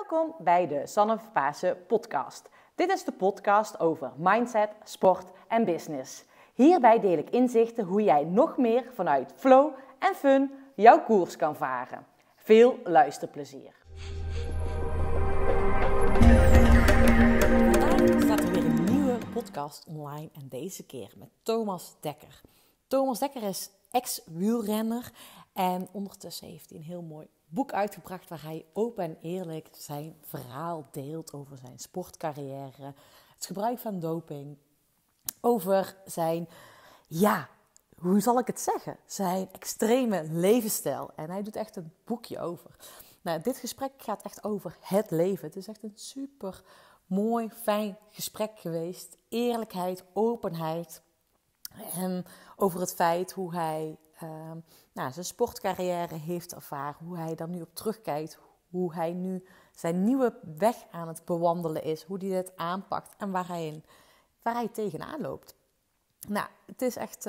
Welkom bij de Sanne Pasen podcast. Dit is de podcast over mindset, sport en business. Hierbij deel ik inzichten hoe jij nog meer vanuit flow en fun jouw koers kan varen. Veel luisterplezier. Vandaag staat er weer een nieuwe podcast online en deze keer met Thomas Dekker. Thomas Dekker is ex-wielrenner en ondertussen heeft hij een heel mooi boek uitgebracht waar hij open en eerlijk zijn verhaal deelt over zijn sportcarrière, het gebruik van doping, over zijn, hoe zal ik het zeggen, zijn extreme levensstijl. En hij doet echt een boekje over. Nou, dit gesprek gaat echt over het leven. Het is echt een super mooi, fijn gesprek geweest. Eerlijkheid, openheid en over het feit hoe hij zijn sportcarrière heeft ervaren, hoe hij daar nu op terugkijkt, hoe hij nu zijn nieuwe weg aan het bewandelen is, hoe hij dit aanpakt en waar hij tegenaan loopt. Nou, het is echt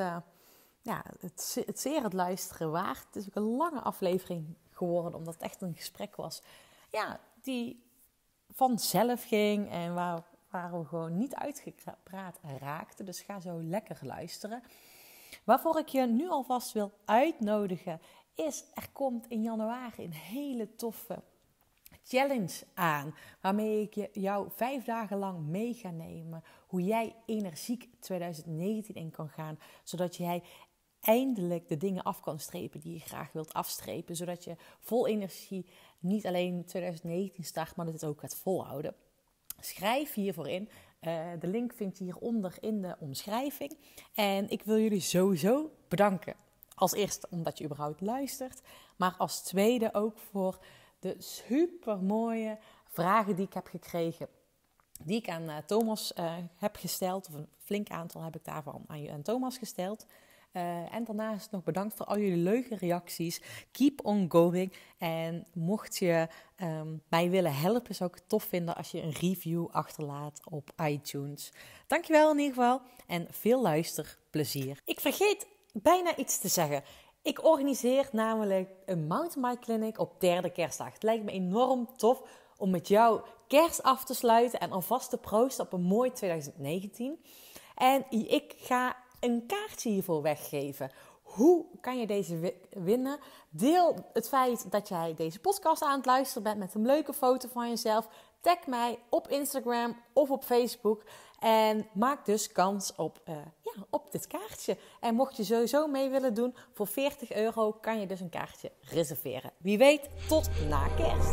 het zeer het luisteren waard. Het is ook een lange aflevering geworden, omdat het echt een gesprek was die vanzelf ging en waar we gewoon niet uitgepraat raakten. Dus ga zo lekker luisteren. Waarvoor ik je nu alvast wil uitnodigen is, er komt in januari een hele toffe challenge aan. Waarmee ik jou 5 dagen lang mee ga nemen. Hoe jij energiek 2019 in kan gaan. Zodat jij eindelijk de dingen af kan strepen die je graag wilt afstrepen. Zodat je vol energie niet alleen 2019 start, maar dat het ook gaat volhouden. Schrijf hiervoor in. De link vind je hieronder in de omschrijving. En ik wil jullie sowieso bedanken. Als eerste omdat je überhaupt luistert. Maar als tweede ook voor de supermooie vragen die ik heb gekregen. Die ik aan Thomas heb gesteld. Of een flink aantal heb ik daarvan aan Thomas gesteld. En daarnaast nog bedankt voor al jullie leuke reacties. Keep on going. En mocht je mij willen helpen, zou ik het tof vinden als je een review achterlaat op iTunes. Dankjewel in ieder geval en veel luisterplezier. Ik vergeet bijna iets te zeggen. Ik organiseer namelijk een mountainbike clinic op 3e kerstdag. Het lijkt me enorm tof om met jou kerst af te sluiten en alvast te proosten op een mooi 2019. En ik ga een kaartje hiervoor weggeven. Hoe kan je deze winnen? Deel het feit dat jij deze podcast aan het luisteren bent met een leuke foto van jezelf. Tag mij op Instagram of op Facebook. En maak dus kans op dit kaartje. En mocht je sowieso mee willen doen, voor €40 kan je dus een kaartje reserveren. Wie weet, tot na kerst.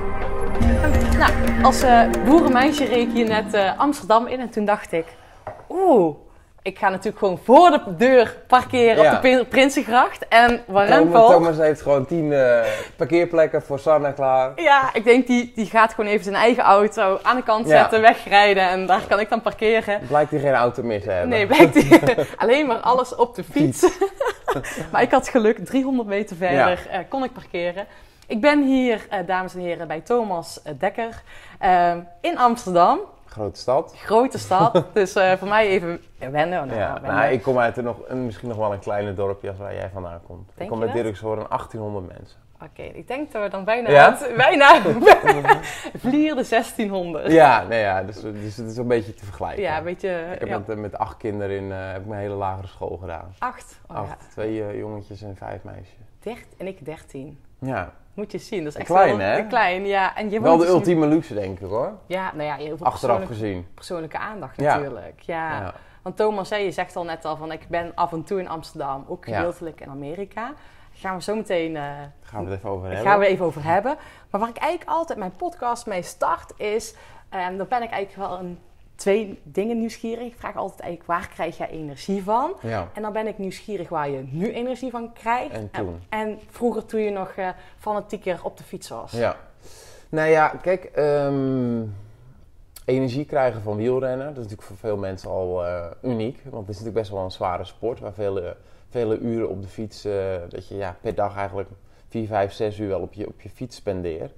Nou, als boerenmeisje reed je net Amsterdam in en toen dacht ik, ik ga natuurlijk gewoon voor de deur parkeren op de Prinsengracht. En waarom? Thomas heeft gewoon 10 parkeerplekken voor Sanne klaar. Ja, ik denk die gaat gewoon even zijn eigen auto aan de kant zetten, wegrijden. En daar kan ik dan parkeren. Blijkt hij geen auto meer te hebben. Nee, blijkt hij alleen maar alles op de fiets. Maar ik had geluk, 300 meter verder kon ik parkeren. Ik ben hier, dames en heren, bij Thomas Dekker in Amsterdam. Grote stad. Dus voor mij even wennen. Ik kom uit misschien nog wel een kleine dorpje als waar jij vandaan komt. Ik kom uit Dirkshoorn, 1800 mensen. Oké, ik denk dat we dan bijna vlier de 1600. Dus het is een beetje te vergelijken. Ja, een beetje. Ik heb met 8 kinderen heb ik mijn hele lagere school gedaan. 8? 8, 2 jongetjes en 5 meisjes. En ik 13. Ja. Moet je zien, dat is echt klein, hè? Klein, ja. En je wel de ultieme luxe, denk ik, hoor. Ja, je hebt achteraf gezien. Persoonlijke aandacht natuurlijk. Ja. Want Thomas, je zegt al net al van ik ben af en toe in Amsterdam, ook gedeeltelijk in Amerika. Daar gaan we zo meteen gaan we het even over hebben. Maar waar ik eigenlijk altijd mijn podcast mee start is, dan ben ik eigenlijk wel 2 dingen nieuwsgierig. Ik vraag altijd eigenlijk, waar krijg jij energie van? Ja. En dan ben ik nieuwsgierig waar je nu energie van krijgt. En toen? En vroeger toen je nog fanatieker op de fiets was. Ja. Nou ja, kijk, energie krijgen van wielrennen, dat is natuurlijk voor veel mensen al uniek. Want het is natuurlijk best wel een zware sport, waar vele uren op de fiets, dat je per dag eigenlijk 4, 5, 6 uur wel op je fiets spendeert.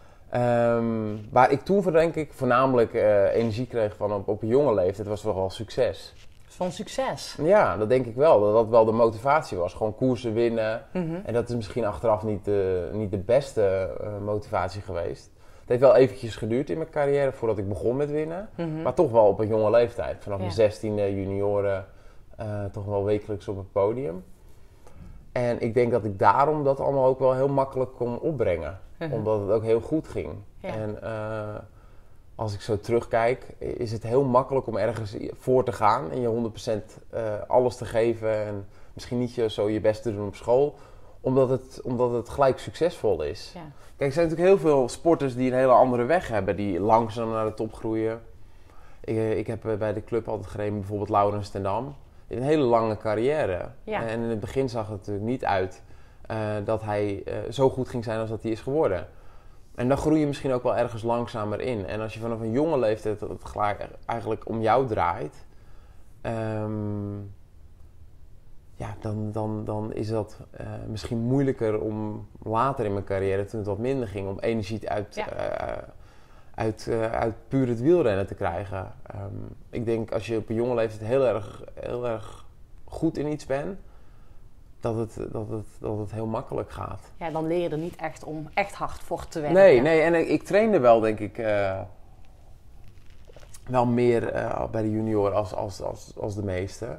Waar ik toen denk ik voornamelijk energie kreeg van op een jonge leeftijd, was toch wel succes. Van succes? Ja, dat denk ik wel. Dat dat wel de motivatie was. Gewoon koersen winnen. Mm-hmm. En dat is misschien achteraf niet de beste motivatie geweest. heeft wel eventjes geduurd in mijn carrière voordat ik begon met winnen. Maar toch wel op een jonge leeftijd. Vanaf mijn 16e junioren toch wel wekelijks op het podium. En ik denk dat ik daarom dat allemaal ook wel heel makkelijk kon opbrengen. Omdat het ook heel goed ging. Ja. En als ik zo terugkijk, is het heel makkelijk om ergens voor te gaan. En je 100% alles te geven. En misschien niet zo je best te doen op school. Omdat het gelijk succesvol is. Ja. Kijk, er zijn natuurlijk heel veel sporters die een hele andere weg hebben. Die langzaam naar de top groeien. Ik heb bij de club altijd gereden, bijvoorbeeld Laurens ten Dam. Een hele lange carrière. Ja. En in het begin zag het natuurlijk niet uit dat hij zo goed ging zijn als dat hij is geworden. En dan groei je misschien ook wel ergens langzamer in. En als je vanaf een jonge leeftijd het gelijk eigenlijk om jou draait... dan is dat misschien moeilijker om later in mijn carrière, toen het wat minder ging, om energie uit puur het wielrennen te krijgen. Ik denk als je op een jonge leeftijd heel erg goed in iets bent, dat het heel makkelijk gaat. Ja, dan leer je er niet echt om echt hard voor te werken. Nee, en ik trainde wel, denk ik, wel meer bij de junior als de meeste.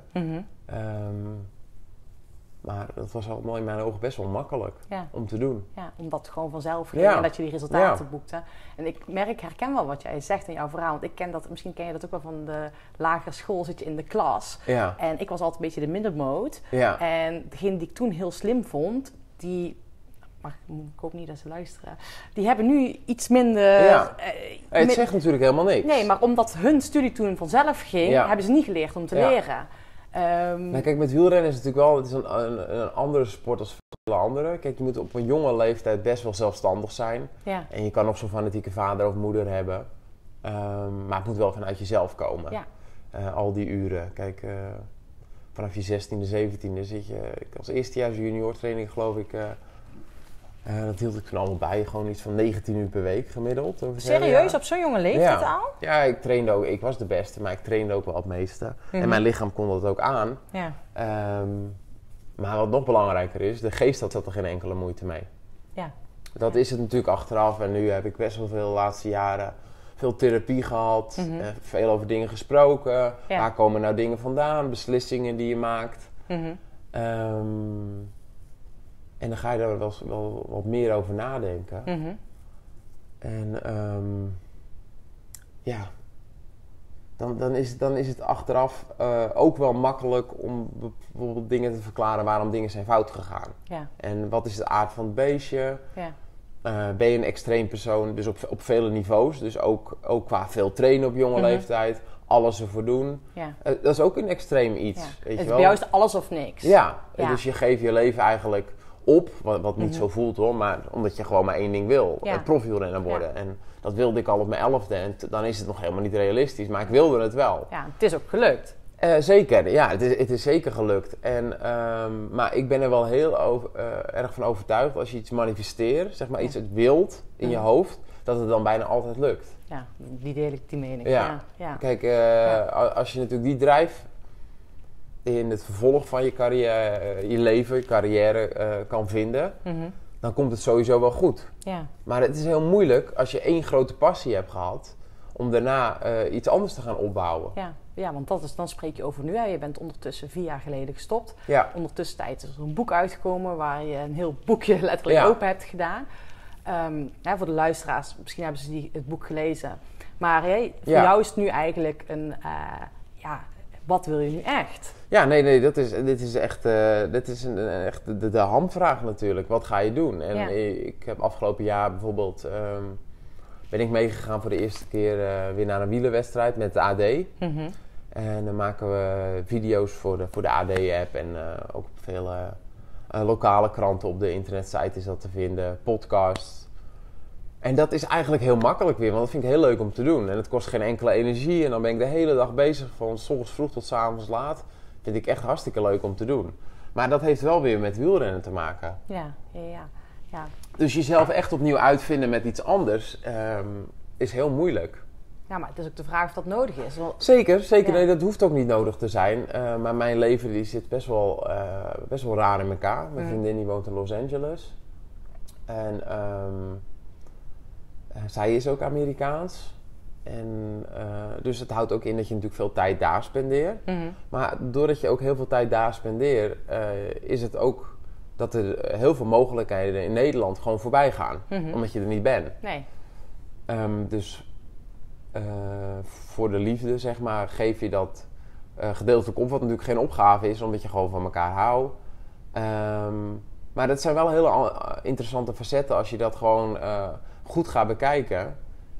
Maar dat was allemaal in mijn ogen best wel makkelijk om te doen. Ja, omdat het gewoon vanzelf ging en dat je die resultaten boekte. En ik herken wel wat jij zegt in jouw verhaal. Want misschien ken je dat ook wel van de lagere school, zit je in de klas. Ja. En ik was altijd een beetje de middenmoot. Ja. En degene die ik toen heel slim vond, ik hoop niet dat ze luisteren. Die hebben nu iets minder... Ja. Het zegt natuurlijk helemaal niks. Nee, maar omdat hun studie toen vanzelf ging, hebben ze niet geleerd om te leren. Kijk, met wielrennen is het natuurlijk wel... Het is een andere sport als veel andere. Kijk, je moet op een jonge leeftijd best wel zelfstandig zijn. Ja. En je kan nog zo'n fanatieke vader of moeder hebben. Maar het moet wel vanuit jezelf komen. Ja. Al die uren. Kijk, vanaf je 16e, 17e zit je... Als eerstejaars junior training geloof ik... dat hield ik van allemaal bij. Gewoon iets van 19 uur per week gemiddeld. Serieus? Op zo'n jonge leeftijd al? Ja, ik trainde ook. Ik was de beste, maar ik trainde ook wel het meeste. En mijn lichaam kon dat ook aan. Ja. Maar wat nog belangrijker is, de geest had er geen enkele moeite mee. Ja. Dat is het natuurlijk achteraf. En nu heb ik best wel veel de laatste jaren veel therapie gehad. Veel over dingen gesproken. Ja. Waar komen nou dingen vandaan? Beslissingen die je maakt. En dan ga je daar wel wat meer over nadenken. En dan is het achteraf ook wel makkelijk om bijvoorbeeld dingen te verklaren waarom dingen zijn fout gegaan. Ja. En wat is de aard van het beestje? Ja. Ben je een extreem persoon, dus op vele niveaus. Dus ook qua veel trainen op jonge leeftijd. Alles ervoor doen. Ja. Dat is ook een extreem iets. Ja. Weet je wel? Bij jou is het alles of niks. Ja, dus je geeft je leven eigenlijk op, wat niet zo voelt hoor, maar omdat je gewoon maar één ding wil. Profielrenner worden. Ja. En dat wilde ik al op mijn 11e en dan is het nog helemaal niet realistisch, maar ik wilde het wel. Ja, het is ook gelukt. Zeker, ja, het is zeker gelukt. Maar ik ben er wel heel erg van overtuigd, als je iets manifesteert, zeg maar iets wilt in je hoofd, dat het dan bijna altijd lukt. Ja, die deel ik, die mening. Ja. Kijk, als je natuurlijk die drijf in het vervolg van je carrière, je leven, je carrière kan vinden, dan komt het sowieso wel goed. Ja. Maar het is heel moeilijk als je één grote passie hebt gehad, om daarna iets anders te gaan opbouwen. Ja, want dan spreek je over nu. Hè. Je bent ondertussen 4 jaar geleden gestopt. Ja. Ondertussen is er een boek uitgekomen waar je een heel boekje letterlijk open hebt gedaan. Voor de luisteraars, misschien hebben ze het boek gelezen. Maar voor jou is het nu eigenlijk wat wil je nu echt? Ja, nee, dit is echt de hamvraag natuurlijk. Wat ga je doen? En ik heb afgelopen jaar bijvoorbeeld... ben ik meegegaan voor de eerste keer weer naar een wielerwedstrijd met de AD. En dan maken we video's voor de AD-app en ook op veel lokale kranten op de internetsite is dat te vinden, podcasts. En dat is eigenlijk heel makkelijk weer, want dat vind ik heel leuk om te doen. En het kost geen enkele energie en dan ben ik de hele dag bezig, van 's ochtends vroeg tot 's avonds laat. Vind ik echt hartstikke leuk om te doen. Maar dat heeft wel weer met wielrennen te maken. Ja. Dus jezelf echt opnieuw uitvinden met iets anders is heel moeilijk. Ja, maar het is ook de vraag of dat nodig is. Zeker. Ja. Nee, dat hoeft ook niet nodig te zijn. Maar mijn leven die zit best wel raar in elkaar. Mijn vriendin die woont in Los Angeles. En Zij is ook Amerikaans. En dus het houdt ook in dat je natuurlijk veel tijd daar spendeert. Mhm. Maar doordat je ook heel veel tijd daar spendeert, is het ook dat er heel veel mogelijkheden in Nederland gewoon voorbij gaan. Mhm. Omdat je er niet bent. Nee. Dus voor de liefde, zeg maar, geef je dat gedeeltelijk op. Wat natuurlijk geen opgave is, omdat je gewoon van elkaar houdt. Maar dat zijn wel hele interessante facetten als je dat gewoon goed gaat bekijken.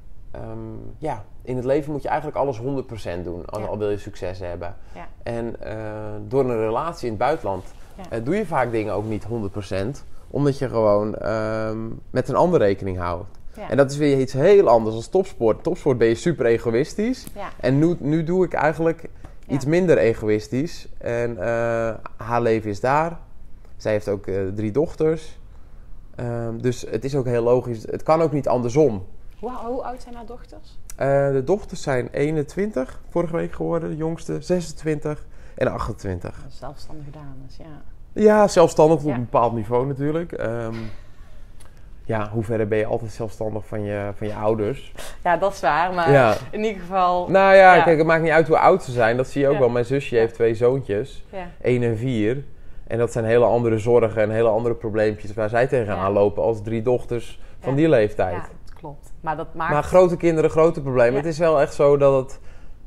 In het leven moet je eigenlijk alles 100% doen, al wil je succes hebben. Ja. En door een relatie in het buitenland doe je vaak dingen ook niet 100%, omdat je gewoon met een ander rekening houdt. Ja. En dat is weer iets heel anders dan topsport. Topsport ben je super egoïstisch. Ja. En nu doe ik eigenlijk iets minder egoïstisch. En haar leven is daar. Zij heeft ook 3 dochters. Dus het is ook heel logisch. Het kan ook niet andersom. Hoe oud zijn haar dochters? De dochters zijn 21 vorige week geworden. De jongste 26 en 28. Zelfstandige dames, ja. Ja, zelfstandig op een bepaald niveau natuurlijk. Hoe verder ben je altijd zelfstandig van je ouders? Ja, dat is waar. Maar in ieder geval... Nou ja, kijk, het maakt niet uit hoe oud ze zijn. Dat zie je ook wel. Mijn zusje heeft 2 zoontjes. Ja. 1 en 4. En dat zijn hele andere zorgen en hele andere probleempjes waar zij tegenaan lopen als 3 dochters van die leeftijd. Ja, dat klopt. Maar dat maakt... Maar grote kinderen, grote problemen. Ja. Het is wel echt zo dat het...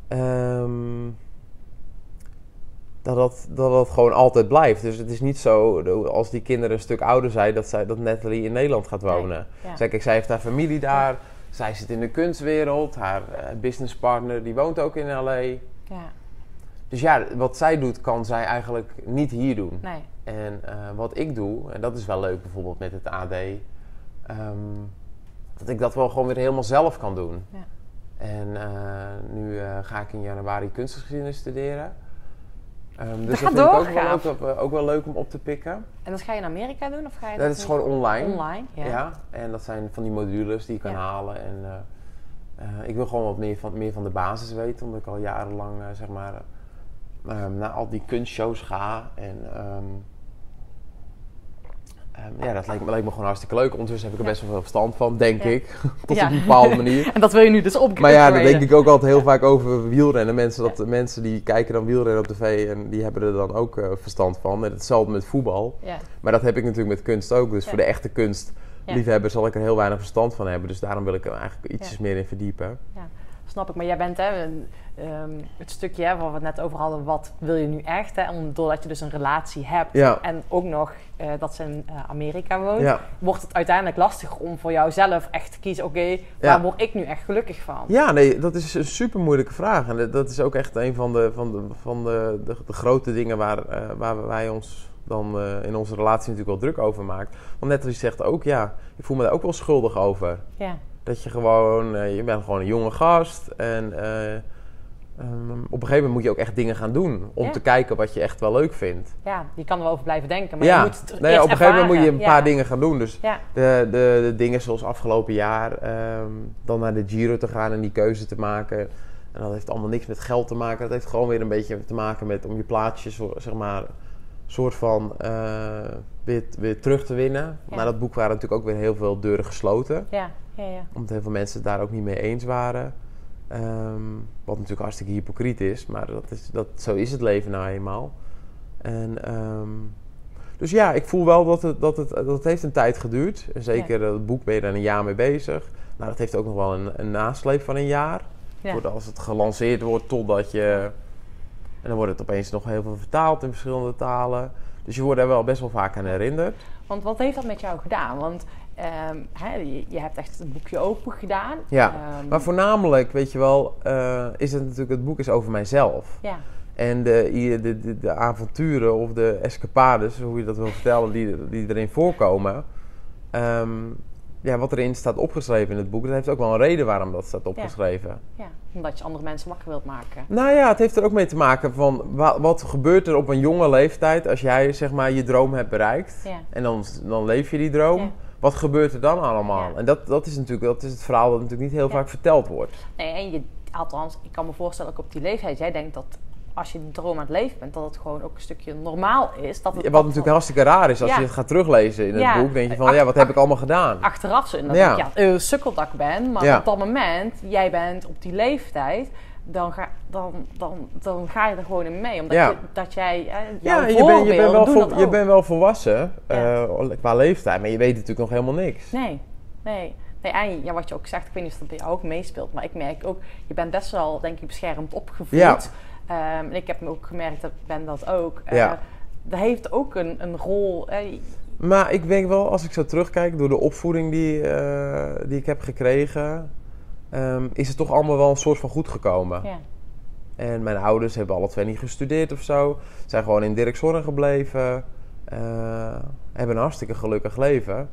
dat het gewoon altijd blijft. Dus het is niet zo, als die kinderen een stuk ouder zijn, dat Natalie in Nederland gaat wonen. Nee. Ja. Kijk, zij heeft haar familie daar. Ja. Zij zit in de kunstwereld. Haar businesspartner, die woont ook in L.A. Ja. Dus ja, wat zij doet, kan zij eigenlijk niet hier doen. Nee. En wat ik doe, en dat is wel leuk bijvoorbeeld met het AD... dat ik dat wel gewoon weer helemaal zelf kan doen. Ja. En nu ga ik in januari kunstgeschiedenis studeren. Dus dat vind ik ook wel leuk om op te pikken. En dat ga je in Amerika doen? Of ga je dat is gewoon online. Online, ja. En dat zijn van die modules die je kan halen. En ik wil gewoon wat meer van de basis weten. Omdat ik al jarenlang naar al die kunstshows ga. En dat lijkt me gewoon hartstikke leuk. Ondertussen heb ik er best wel veel verstand van, denk ik. Tot op een bepaalde manier. En dat wil je nu dus opgraden. Maar ja, daar denk ik ook altijd heel vaak over wielrennen. Mensen die kijken dan wielrennen op tv en die hebben er dan ook verstand van. En hetzelfde met voetbal. Ja. Maar dat heb ik natuurlijk met kunst ook. Dus voor de echte kunstliefhebber zal ik er heel weinig verstand van hebben. Dus daarom wil ik er eigenlijk ietsjes meer in verdiepen. Ja. Snap ik, maar jij bent het stukje waar we het net over hadden, wat wil je nu echt? Doordat je dus een relatie hebt en ook nog dat ze in Amerika woont, wordt het uiteindelijk lastiger om voor jouzelf echt te kiezen, waar word ik nu echt gelukkig van? Ja, nee, dat is een super moeilijke vraag. En dat is ook echt een van de grote dingen waar wij ons dan in onze relatie natuurlijk wel druk over maakt. Want Natalie zegt ook, ik voel me daar ook wel schuldig over. Ja. Dat je gewoon, je bent gewoon een jonge gast en op een gegeven moment moet je ook echt dingen gaan doen om te kijken wat je echt wel leuk vindt. Ja, je kan er wel over blijven denken, maar je moet het op een gegeven moment moet je een paar dingen gaan doen. Dus de dingen zoals afgelopen jaar, dan naar de Giro te gaan en die keuze te maken. En dat heeft allemaal niks met geld te maken. Dat heeft gewoon weer een beetje te maken met om je plaatsjes, zeg maar, soort van weer terug te winnen. Ja. Na dat boek waren natuurlijk ook weer heel veel deuren gesloten. Ja. Omdat heel veel mensen het daar ook niet mee eens waren. Wat natuurlijk hartstikke hypocriet is. Maar zo is het leven nou eenmaal. En, dus ja, ik voel wel dat heeft een tijd geduurd. En zeker het boek ben je daar een jaar mee bezig. Nou, dat heeft ook nog wel een nasleep van een jaar. Ja. Als het gelanceerd wordt totdat je... En dan wordt het opeens nog heel veel vertaald in verschillende talen. Dus je wordt er wel best wel vaak aan herinnerd. Want wat heeft dat met jou gedaan? Want je hebt echt een boekje open gedaan. Ja, maar voornamelijk, weet je wel, is het natuurlijk, het boek is over mijzelf. Ja. En de avonturen of de escapades, hoe je dat wil vertellen, die erin voorkomen. Wat erin staat opgeschreven in het boek, dat heeft ook wel een reden waarom dat staat opgeschreven. Ja, omdat je andere mensen wakker wilt maken. Nou ja, het heeft er ook mee te maken van wat gebeurt er op een jonge leeftijd als jij zeg maar je droom hebt bereikt. Ja. En dan leef je die droom. Ja. Wat gebeurt er dan allemaal? Ja. En dat is het verhaal dat natuurlijk niet heel vaak verteld wordt. Nee, althans, ik kan me voorstellen ook op die leeftijd. Jij denkt dat als je die droom aan het leven bent, dat het gewoon ook een stukje normaal is. Dat het Wat natuurlijk hartstikke raar is, als Ja. je het gaat teruglezen in het Ja. boek, denk je van, wat heb ik allemaal gedaan? achteraf zo inderdaad sukkeldak ben, maar Ja. op dat moment, jij bent op die leeftijd, dan ga je er gewoon in mee. Omdat jouw voorbeelden je bent wel volwassen Ja. qua leeftijd, maar je weet natuurlijk nog helemaal niks. Nee. En wat je ook zegt, ik weet niet of dat bij jou ook meespeelt, maar ik merk ook, je bent best wel, denk ik, beschermd opgevoed. Ja. En ik heb me ook gemerkt, dat Ben dat ook. Ja. Dat heeft ook een rol. Maar ik denk wel, als ik zo terugkijk, door de opvoeding die ik heb gekregen, is het toch allemaal wel een soort van goed gekomen. Ja. En mijn ouders hebben alle twee niet gestudeerd of zo. Zijn gewoon in Dirkshorn gebleven. Hebben een hartstikke gelukkig leven.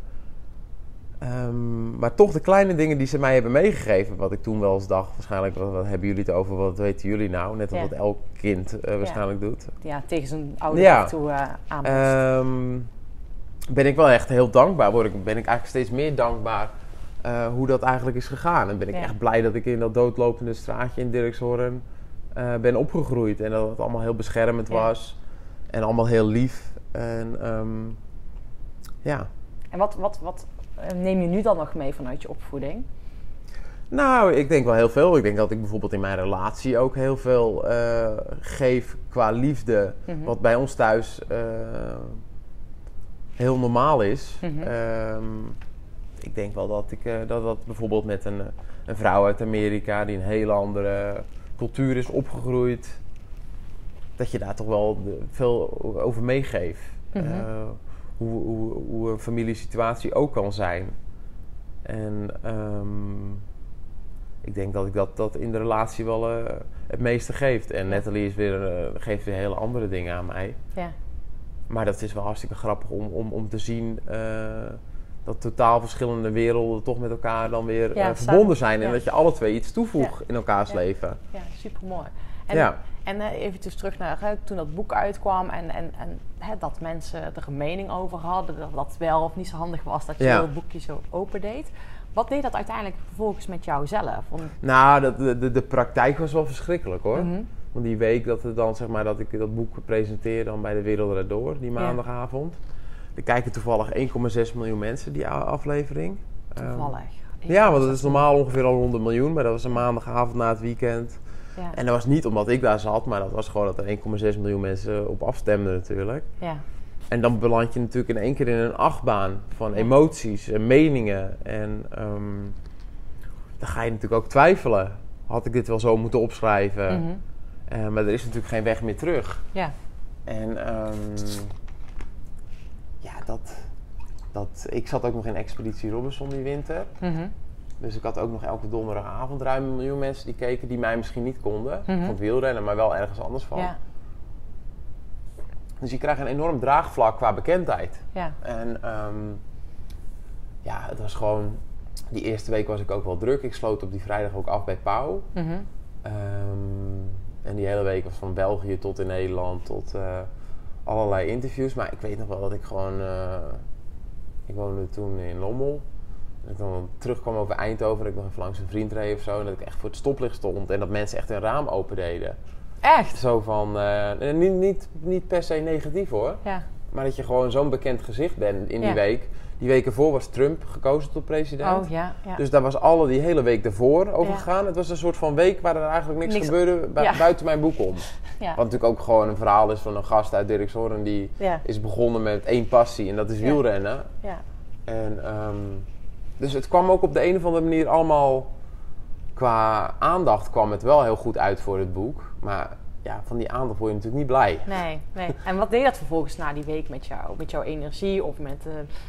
Maar toch de kleine dingen die ze mij hebben meegegeven, wat ik toen wel eens dacht, waarschijnlijk, wat hebben jullie het over, wat weten jullie nou? Net als wat elk kind waarschijnlijk doet. Ja, tegen zijn ouders af en toe aanpast. Ben ik wel echt heel dankbaar. Ben ik eigenlijk steeds meer dankbaar hoe dat eigenlijk is gegaan. En ben ik echt blij dat ik in dat doodlopende straatje in Dirkshorn ben opgegroeid. En dat het allemaal heel beschermend was. En allemaal heel lief. En En wat neem je nu dan nog mee vanuit je opvoeding? Nou, ik denk wel heel veel. Ik denk dat ik bijvoorbeeld in mijn relatie ook heel veel geef qua liefde. Mm-hmm. Wat bij ons thuis heel normaal is. Mm-hmm. Ik denk wel dat bijvoorbeeld met een vrouw uit Amerika die een hele andere cultuur is opgegroeid, dat je daar toch wel veel over meegeeft. Mm-hmm. Hoe een familiesituatie ook kan zijn. En ik denk dat ik dat in de relatie wel het meeste geeft. En Nathalie geeft weer hele andere dingen aan mij. Ja. Maar dat is wel hartstikke grappig om te zien dat totaal verschillende werelden toch met elkaar dan weer verbonden zijn. En dat je alle twee iets toevoegt in elkaars leven. Ja, supermooi. En even terug naar toen dat boek uitkwam en dat mensen er een mening over hadden, dat dat wel of niet zo handig was dat je het boekje zo open deed. Wat deed dat uiteindelijk vervolgens met jou zelf? Nou, de praktijk was wel verschrikkelijk hoor. Mm-hmm. Want die week dat ik dat boek presenteerde dan bij de Wereld Draait Door, die maandagavond. Er kijken toevallig 1,6 miljoen mensen die aflevering. Toevallig? Ja, want het is normaal ongeveer al rond 1 miljoen, maar dat was een maandagavond na het weekend. Ja. En dat was niet omdat ik daar zat, maar dat was gewoon dat er 1,6 miljoen mensen op afstemden natuurlijk. Ja. En dan beland je natuurlijk in één keer in een achtbaan van emoties en meningen. En dan ga je natuurlijk ook twijfelen. Had ik dit wel zo moeten opschrijven? Mm-hmm. Maar er is natuurlijk geen weg meer terug. Ja. En ik zat ook nog in Expeditie Robinson die winter. Mm-hmm. Dus ik had ook nog elke donderdagavond ruim 1 miljoen mensen die keken, die mij misschien niet konden. Mm-hmm. Van het wielrennen, maar wel ergens anders van. Ja. Dus je krijgt een enorm draagvlak qua bekendheid. Ja. En het was gewoon... Die eerste week was ik ook wel druk. Ik sloot op die vrijdag ook af bij Pauw. Mm-hmm. En die hele week was van België tot in Nederland, tot allerlei interviews. Maar ik weet nog wel dat ik gewoon... ik woonde toen in Lommel. Dat ik dan terugkwam over Eindhoven, dat ik nog even langs een vriend reed of zo. En dat ik echt voor het stoplicht stond en dat mensen echt een raam open deden. Echt? Zo van, niet per se negatief hoor. Ja. Maar dat je gewoon zo'n bekend gezicht bent in die week. Die week ervoor was Trump gekozen tot president. Oh, ja. Dus daar was die hele week ervoor over gegaan. Het was een soort van week waar er eigenlijk niks gebeurde buiten mijn boek om. Ja. Wat natuurlijk ook gewoon een verhaal is van een gast uit Dirkshorn die is begonnen met 1 passie en dat is wielrennen. Ja. En dus het kwam ook op de een of andere manier allemaal, qua aandacht kwam het wel heel goed uit voor het boek. Maar ja, van die aandacht word je natuurlijk niet blij. Nee. En wat deed dat vervolgens na die week met jou? Met jouw energie of met...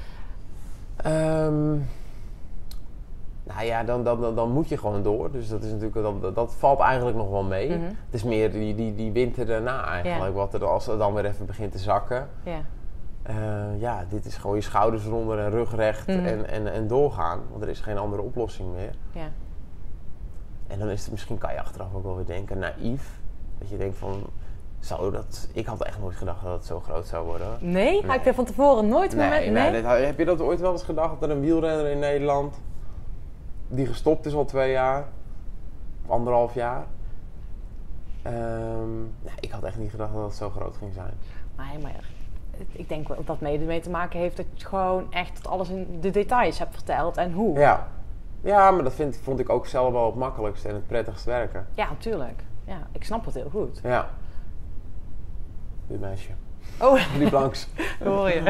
Nou ja, dan moet je gewoon door. Dus dat is natuurlijk, dat valt eigenlijk nog wel mee. Mm-hmm. Het is meer die winter daarna eigenlijk. Wat er, als het dan weer even begint te zakken. Dit is gewoon je schouders eronder en rug recht en doorgaan. Want er is geen andere oplossing meer. Ja. En dan is het misschien, kan je achteraf ook wel weer denken, naïef. Dat je denkt van, ik had echt nooit gedacht dat het zo groot zou worden. Nee? Had je van tevoren nooit meer... Nee. Heb je dat ooit wel eens gedacht, dat er een wielrenner in Nederland, die gestopt is al 2 jaar, of 1,5 jaar, Ik had echt niet gedacht dat het zo groot ging zijn. Nee, maar ik denk wel dat dat mee te maken heeft dat je gewoon echt alles in de details hebt verteld en hoe. Ja, maar dat vond ik ook zelf wel het makkelijkste en het prettigst werken. Ja, natuurlijk. Ja, ik snap het heel goed. Ja. Dit meisje. Oh. Liep langs. Hoor je.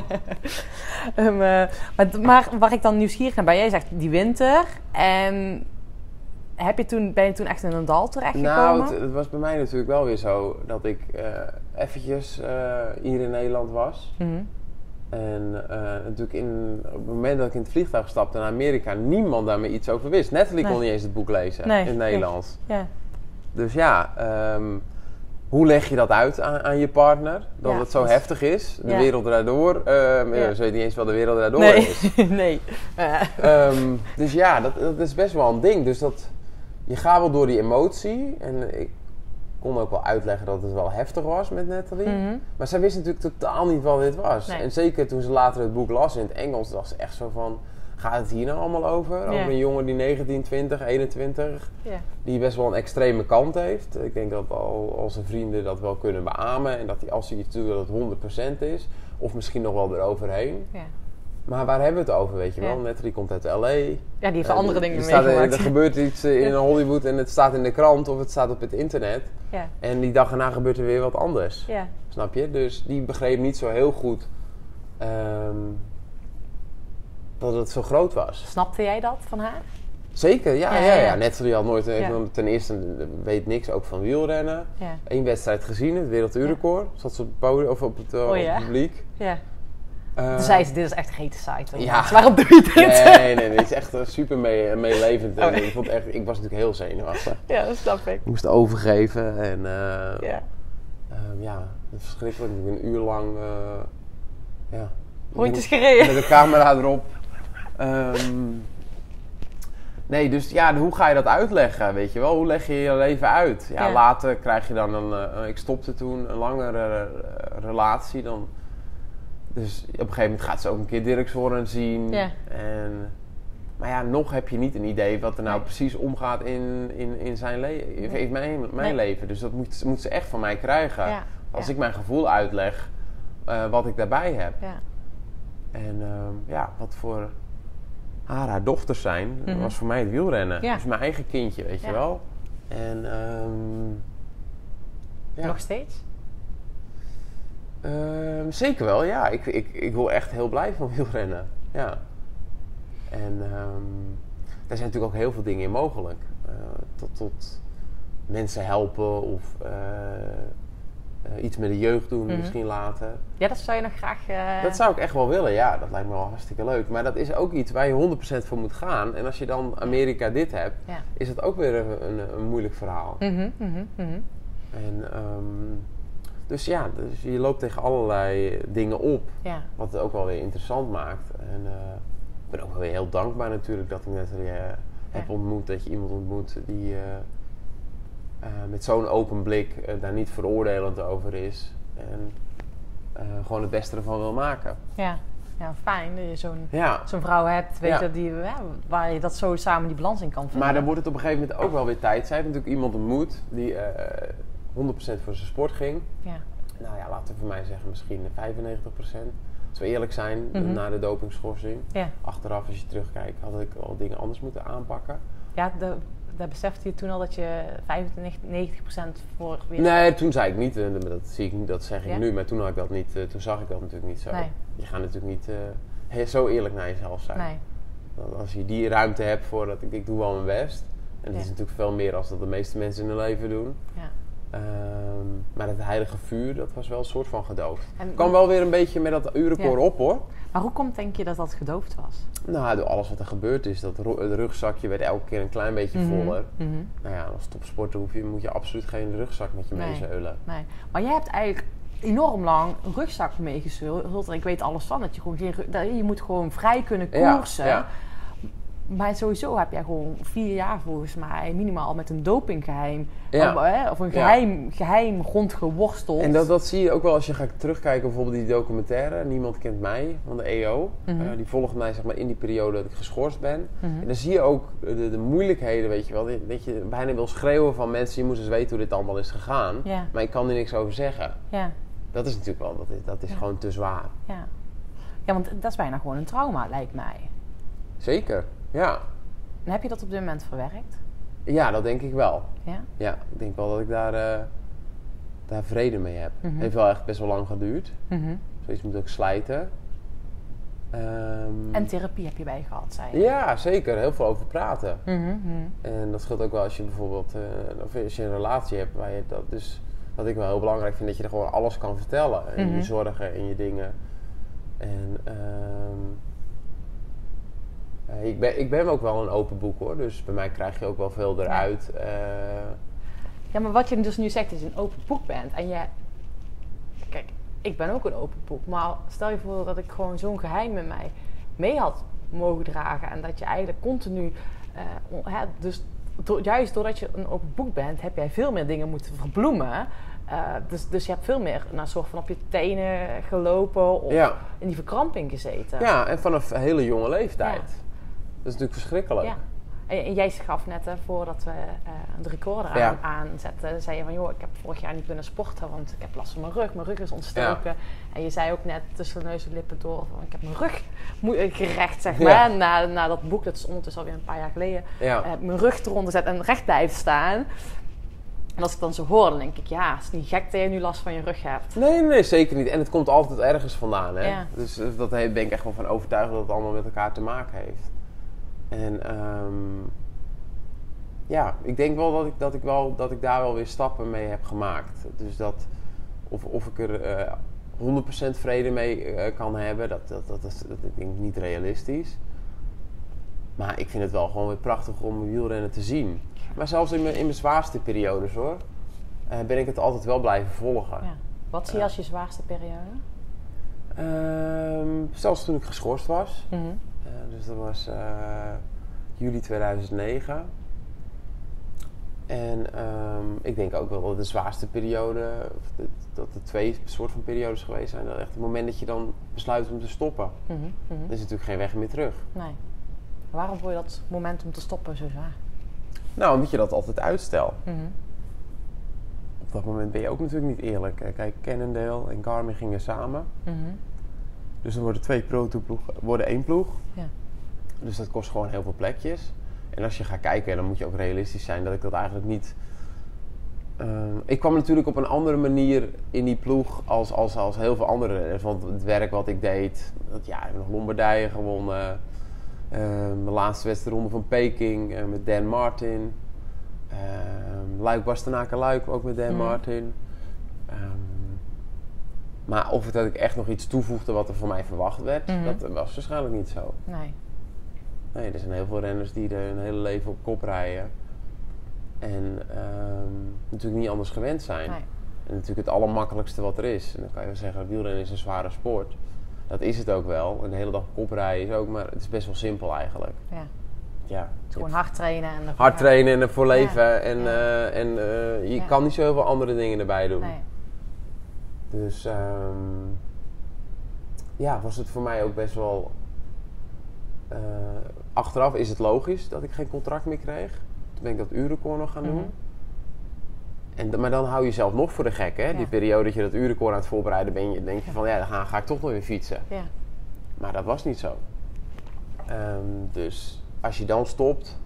Maar waar ik dan nieuwsgierig naar ben, jij zegt die winter. En ben je toen echt in een dal terechtgekomen? Nou, het was bij mij natuurlijk wel weer zo dat ik eventjes hier in Nederland was. Mm-hmm. En natuurlijk op het moment dat ik in het vliegtuig stapte naar Amerika, niemand daar me iets over wist. Natalie kon niet eens het boek lezen in het Nederlands. Ja. Dus ja, hoe leg je dat uit aan je partner? Dat het zo heftig is. De wereld draait door. Ze weet niet eens wat de wereld draait door is. Nee. Dus ja, dat is best wel een ding. Dus je gaat wel door die emotie. En ik kon ook wel uitleggen dat het wel heftig was met Natalie. Mm-hmm. Maar zij wist natuurlijk totaal niet wat dit was. Nee. En zeker toen ze later het boek las in het Engels, was ze echt zo van... Gaat het hier nou allemaal over? Over een jongen die 19, 20, 21... die best wel een extreme kant heeft. Ik denk dat al zijn vrienden dat wel kunnen beamen. En dat hij, als hij iets doet, dat het 100% is. Of misschien nog wel eroverheen. Ja. Maar waar hebben we het over, weet je wel? Natalie komt uit L.A. Ja, die heeft andere dingen meegemaakt. Er gebeurt iets in Hollywood en het staat in de krant of het staat op het internet. Ja. En die dag erna gebeurt er weer wat anders. Ja. Snap je? Dus die begreep niet zo heel goed... dat het zo groot was. Snapte jij dat van haar? Zeker, ja. Natalie had nooit... Ten eerste weet niks ook van wielrennen. Ja. 1 wedstrijd gezien, het werelduurrecord. Zat ze op het podium of op het publiek. Ja. Toen zei ze, dit is echt een hete site. Ja. Waarom doe je dit? Nee, het is echt super meelevend. Ik was natuurlijk heel zenuwachtig. Ja, dat snap ik. Ik moest overgeven en... het is verschrikkelijk. Een uur lang... rondjes gereden. Met een camera erop. Nee, dus ja, hoe ga je dat uitleggen, weet je wel? Hoe leg je je leven uit? Ja, later krijg je dan ik stopte toen een langere relatie dan. Dus op een gegeven moment gaat ze ook een keer Dirkshoorn zien. Ja. Maar ja, nog heb je niet een idee wat er nou precies omgaat in zijn leven, in mijn leven. Dus dat moet ze echt van mij krijgen. Ja. Als ik mijn gevoel uitleg, wat ik daarbij heb. Ja. En wat voor haar dochters zijn, was voor mij het wielrennen. Ja. Dus mijn eigen kindje, weet je wel. En nog steeds? Zeker wel, ja. Ik word echt heel blij van wielrennen. Ja. En daar zijn natuurlijk ook heel veel dingen in mogelijk. Tot mensen helpen of iets met de jeugd doen, misschien later. Ja, dat zou je nog graag... Dat zou ik echt wel willen, ja. Dat lijkt me wel hartstikke leuk. Maar dat is ook iets waar je 100% voor moet gaan. En als je dan Amerika dit hebt, is het ook weer een moeilijk verhaal. En, dus je loopt tegen allerlei dingen op. Ja. Wat het ook wel weer interessant maakt. En ik ben ook wel weer heel dankbaar natuurlijk dat ik net heb ontmoet. Dat je iemand ontmoet die... met zo'n open blik daar niet veroordelend over is. En gewoon het beste ervan wil maken. Ja, fijn dat je zo'n vrouw hebt, weet je, waar je dat zo samen die balans in kan vinden. Maar dan wordt het op een gegeven moment ook wel weer tijd. Zij heeft natuurlijk iemand ontmoet die 100% voor zijn sport ging. Ja. Nou ja, laten we voor mij zeggen misschien 95%. Als we eerlijk zijn, na de dopingschorsing. Ja. Achteraf, als je terugkijkt, had ik al dingen anders moeten aanpakken. Ja, dat besefte je toen al dat je 95% voor weer... Nee, toen zei ik niet. Dat zeg ik nu. Maar toen had ik dat niet. Toen zag ik dat natuurlijk niet zo. Nee. Je gaat natuurlijk niet zo eerlijk naar jezelf zijn. Nee. Als je die ruimte hebt voor dat ik doe wel mijn best. En dat is natuurlijk veel meer als dat de meeste mensen in hun leven doen. Ja. Maar het heilige vuur, dat was wel een soort van gedoofd. Het kwam wel weer een beetje met dat urenkoor op, hoor. Maar hoe komt, denk je, dat gedoofd was? Nou, door alles wat er gebeurd is. Het rugzakje werd elke keer een klein beetje voller. Nou ja, als topsporter moet je absoluut geen rugzak met je meezeulen. Nee. Maar jij hebt eigenlijk enorm lang een rugzak meegezeuld. En ik weet alles van. Dat je moet gewoon vrij kunnen koersen. Ja. Maar sowieso heb jij gewoon 4 jaar volgens mij minimaal met een dopinggeheim. Ja. Of een geheim rondgeworsteld. En dat zie je ook wel als je gaat terugkijken, bijvoorbeeld die documentaire Niemand Kent Mij van de EO. Die volgt mij zeg maar in die periode dat ik geschorst ben. En dan zie je ook de moeilijkheden, weet je wel. Dat je bijna wil schreeuwen van mensen, je moet eens weten hoe dit allemaal is gegaan. Ja. Maar ik kan er niks over zeggen. Ja. Dat is natuurlijk wel, dat is gewoon te zwaar. Ja. Ja, want dat is bijna gewoon een trauma, lijkt mij. Zeker, ja. En heb je dat op dit moment verwerkt? Ja, dat denk ik wel. Ja? Ja, ik denk wel dat ik daar vrede mee heb. Het heeft wel echt best wel lang geduurd. Zoiets moet ook slijten. En therapie heb je bij gehad, zei je? Ja, zeker. Heel veel over praten. En dat scheelt ook wel als je bijvoorbeeld of als je een relatie hebt waar je dat dus... Wat ik wel heel belangrijk vind, dat je er gewoon alles kan vertellen. En je zorgen en je dingen. En ik ben ook wel een open boek hoor. Dus bij mij krijg je ook wel veel eruit. Ja, maar wat je dus nu zegt is een open boek bent. En kijk, ik ben ook een open boek. Maar stel je voor dat ik gewoon zo'n geheim met mij mee had mogen dragen. En dat je eigenlijk continu... juist doordat je een open boek bent, heb jij veel meer dingen moeten verbloemen. Dus je hebt veel meer een soort van op je tenen gelopen of in die verkramping gezeten. Ja, en vanaf een hele jonge leeftijd. Ja. Dat is natuurlijk verschrikkelijk. Ja. En jij gaf net, voordat we de recorder aanzetten, zei je van, joh, ik heb vorig jaar niet kunnen sporten, want ik heb last van mijn rug is ontstoken. Ja. En je zei ook net tussen de neus en lippen door, van, ik heb mijn rug gerecht, zeg maar, na dat boek, dat is ondertussen alweer een paar jaar geleden, heb mijn rug eronder gezet en recht blijven staan. En als ik dan zo hoor, dan denk ik, ja, het is niet gek dat je nu last van je rug hebt. Nee, zeker niet. En het komt altijd ergens vandaan, hè. Ja. Dus dat ben ik echt wel van overtuigd dat het allemaal met elkaar te maken heeft. En ik denk wel dat ik daar wel weer stappen mee heb gemaakt. Dus dat of ik er 100% vrede mee kan hebben, dat is ik denk niet realistisch. Maar ik vind het wel gewoon weer prachtig om wielrennen te zien. Maar zelfs in mijn zwaarste periodes hoor, ben ik het altijd wel blijven volgen. Ja. Wat zie je als je zwaarste periode? Zelfs toen ik geschorst was. Dus dat was juli 2009. En ik denk ook wel dat de zwaarste periode, dat er 2 soort van periodes geweest zijn. Dat echt het moment dat je dan besluit om te stoppen. Er is natuurlijk geen weg meer terug. Nee. Waarom vond je dat moment om te stoppen zo zwaar? Nou, omdat je dat altijd uitstelt. Op dat moment ben je ook natuurlijk niet eerlijk. Kijk, Cannondale en Garmin gingen samen. Dus dan worden 2 pro-tourploegen, worden 1 ploeg. Ja. Dus dat kost gewoon heel veel plekjes. En als je gaat kijken, dan moet je ook realistisch zijn dat ik dat eigenlijk niet... ik kwam natuurlijk op een andere manier in die ploeg als heel veel anderen. Want het werk wat ik deed, ik heb nog Lombardije gewonnen. Mijn laatste wedstrijdronde van Peking met Dan Martin. Luik-Bastenaken-Luik ook met Dan Martin. Maar of dat ik echt nog iets toevoegde wat er voor mij verwacht werd, dat was waarschijnlijk niet zo. Nee, er zijn heel veel renners die er hun hele leven op kop rijden. En natuurlijk niet anders gewend zijn. Nee. En natuurlijk het allermakkelijkste wat er is. En dan kan je wel zeggen, wielrennen is een zware sport. Dat is het ook wel. En de hele dag kop rijden is ook, maar het is best wel simpel eigenlijk. Ja. Het is gewoon hard trainen. Hard trainen en ervoor leven. En je kan niet zo heel veel andere dingen erbij doen. Nee. Dus was het voor mij ook best wel... achteraf is het logisch dat ik geen contract meer kreeg. Toen ben ik dat uurrecord nog gaan doen. Maar dan hou je jezelf nog voor de gek, hè? Ja. Die periode dat je dat uurrecord aan het voorbereiden ben, denk je van, dan ga ik toch nog weer fietsen. Ja. Maar dat was niet zo. Dus als je dan stopt...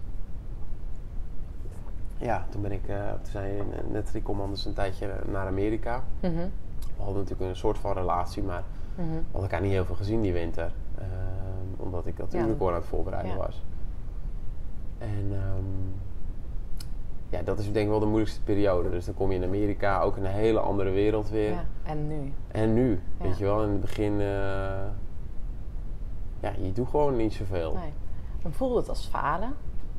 Ja, toen zijn net 3 commanders een tijdje naar Amerika. We hadden natuurlijk een soort van relatie, maar we hadden elkaar niet heel veel gezien die winter. Omdat ik dat uurrecord aan het voorbereiden was. En dat is denk ik wel de moeilijkste periode. Dus dan kom je in Amerika, ook in een hele andere wereld weer. Ja, en nu, weet je wel. In het begin, je doet gewoon niet zoveel. Nee. Dan voelde het als falen?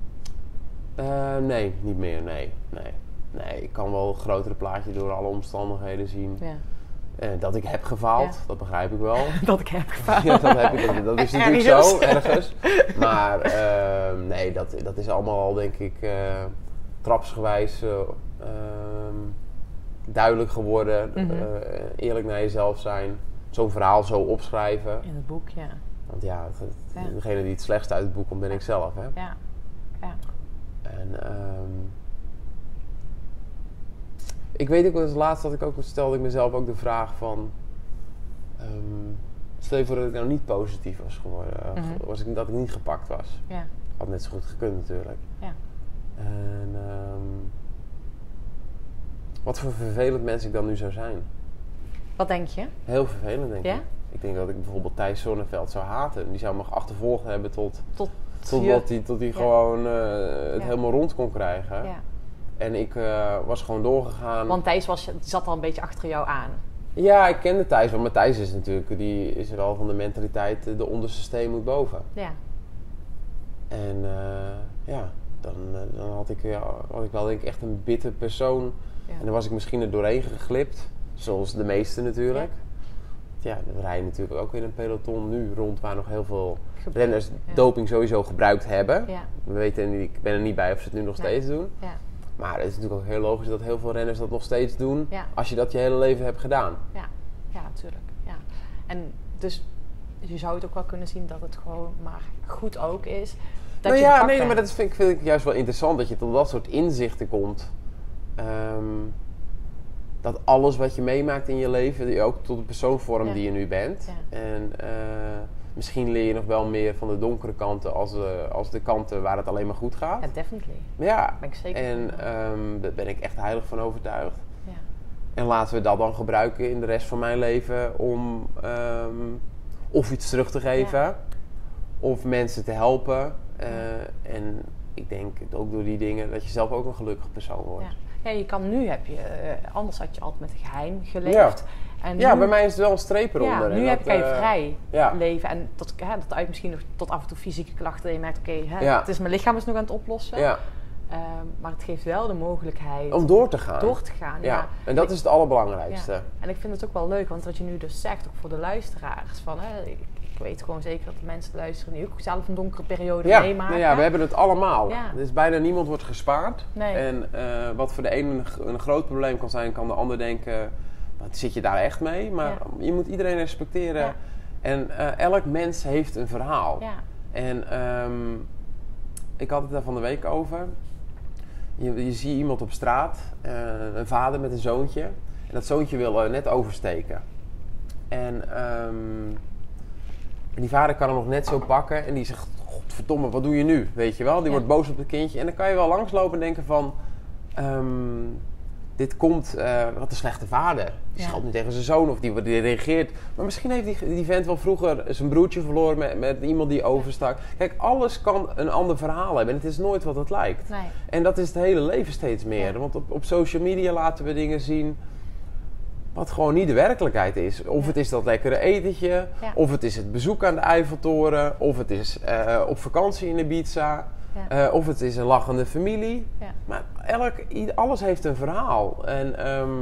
Nee, niet meer, nee. Ik kan wel het grotere plaatje door alle omstandigheden zien. Ja. Dat ik heb gefaald, dat begrijp ik wel. Dat ik heb gefaald. Ja, dat is natuurlijk zo, ergens. Maar nee, dat is allemaal al, denk ik, trapsgewijs duidelijk geworden. Eerlijk naar jezelf zijn. Zo'n verhaal zo opschrijven. In het boek, ja. Want ja, degene die het slechtst uit het boek komt, ben ik zelf. Hè? Ja. En ik weet ook wel eens laatst dat ik ook stelde ik mezelf ook de vraag van... stel je voor dat ik nou niet positief was geworden. Dat ik niet gepakt was. Ja. Had net zo goed gekund natuurlijk. Ja. En wat voor vervelend mens ik dan nu zou zijn. Wat denk je? Heel vervelend, denk ik. Ja? Ik denk dat ik bijvoorbeeld Thijs Zonneveld zou haten. Die zou me achtervolgd hebben tot hij gewoon het helemaal rond kon krijgen. Ja. En ik was gewoon doorgegaan. Want Thijs zat al een beetje achter jou aan. Ja, ik kende Thijs. Want Thijs is natuurlijk, die is er wel van de mentaliteit, de onderste steen moet boven. Ja. En dan had ik wel denk ik echt een bitter persoon. Ja. En dan was ik misschien er doorheen geglipt. Zoals de meesten natuurlijk. Ja, dan rij je natuurlijk ook in een peloton nu rond waar nog heel veel renners doping sowieso gebruikt hebben. Ja. We weten, ik ben er niet bij of ze het nu nog steeds doen. Ja. Maar het is natuurlijk ook heel logisch dat heel veel renners dat nog steeds doen. Ja. Als je dat je hele leven hebt gedaan. Ja, natuurlijk. Ja. En dus je zou het ook wel kunnen zien dat het gewoon maar goed ook is. Dat maar dat vind ik juist wel interessant. Dat je tot dat soort inzichten komt. Dat alles wat je meemaakt in je leven, je ook tot de persoon vormt die je nu bent. Ja. En misschien leer je nog wel meer van de donkere kanten als de kanten waar het alleen maar goed gaat. Ja, definitely. Ja, ben ik zeker. En daar ben ik echt heilig van overtuigd. Ja. En laten we dat dan gebruiken in de rest van mijn leven om of iets terug te geven of mensen te helpen. En ik denk ook door die dingen dat je zelf ook een gelukkig persoon wordt. Ja, je kan nu anders had je altijd met geheim geleefd. Ja. En nu, bij mij is het wel een streep eronder. Ja, nu kan je vrij leven. En dat uit misschien nog tot af en toe fysieke klachten. En je merkt, het is mijn lichaam is nog aan het oplossen. Ja. Maar het geeft wel de mogelijkheid om door te gaan. Ja. En dat is het allerbelangrijkste. Ja. En ik vind het ook wel leuk, want wat je nu dus zegt, ook voor de luisteraars. Van, ik weet gewoon zeker dat de mensen luisteren die ook zelf een donkere periode meemaken. Ja, we hebben het allemaal. Ja. Dus bijna niemand wordt gespaard. Nee. En wat voor de een een groot probleem kan zijn, kan de ander denken, wat zit je daar echt mee? Maar je moet iedereen respecteren. Ja. En elk mens heeft een verhaal. Ja. En ik had het daar van de week over. Je ziet iemand op straat, een vader met een zoontje. En dat zoontje wil net oversteken. En die vader kan hem nog net zo pakken en die zegt, godverdomme, wat doe je nu? Weet je wel, die wordt boos op het kindje. En dan kan je wel langslopen en denken van, dit komt, wat een slechte vader. Die scheldt nu tegen zijn zoon of die reageert. Maar misschien heeft die vent wel vroeger zijn broertje verloren met iemand die overstak. Kijk, alles kan een ander verhaal hebben en het is nooit wat het lijkt. Nee. En dat is het hele leven steeds meer. Ja. Want op social media laten we dingen zien wat gewoon niet de werkelijkheid is. Of het is dat lekkere etentje, of het is het bezoek aan de Eiffeltoren, of het is op vakantie in Ibiza, of het is een lachende familie. Ja. Maar alles heeft een verhaal. En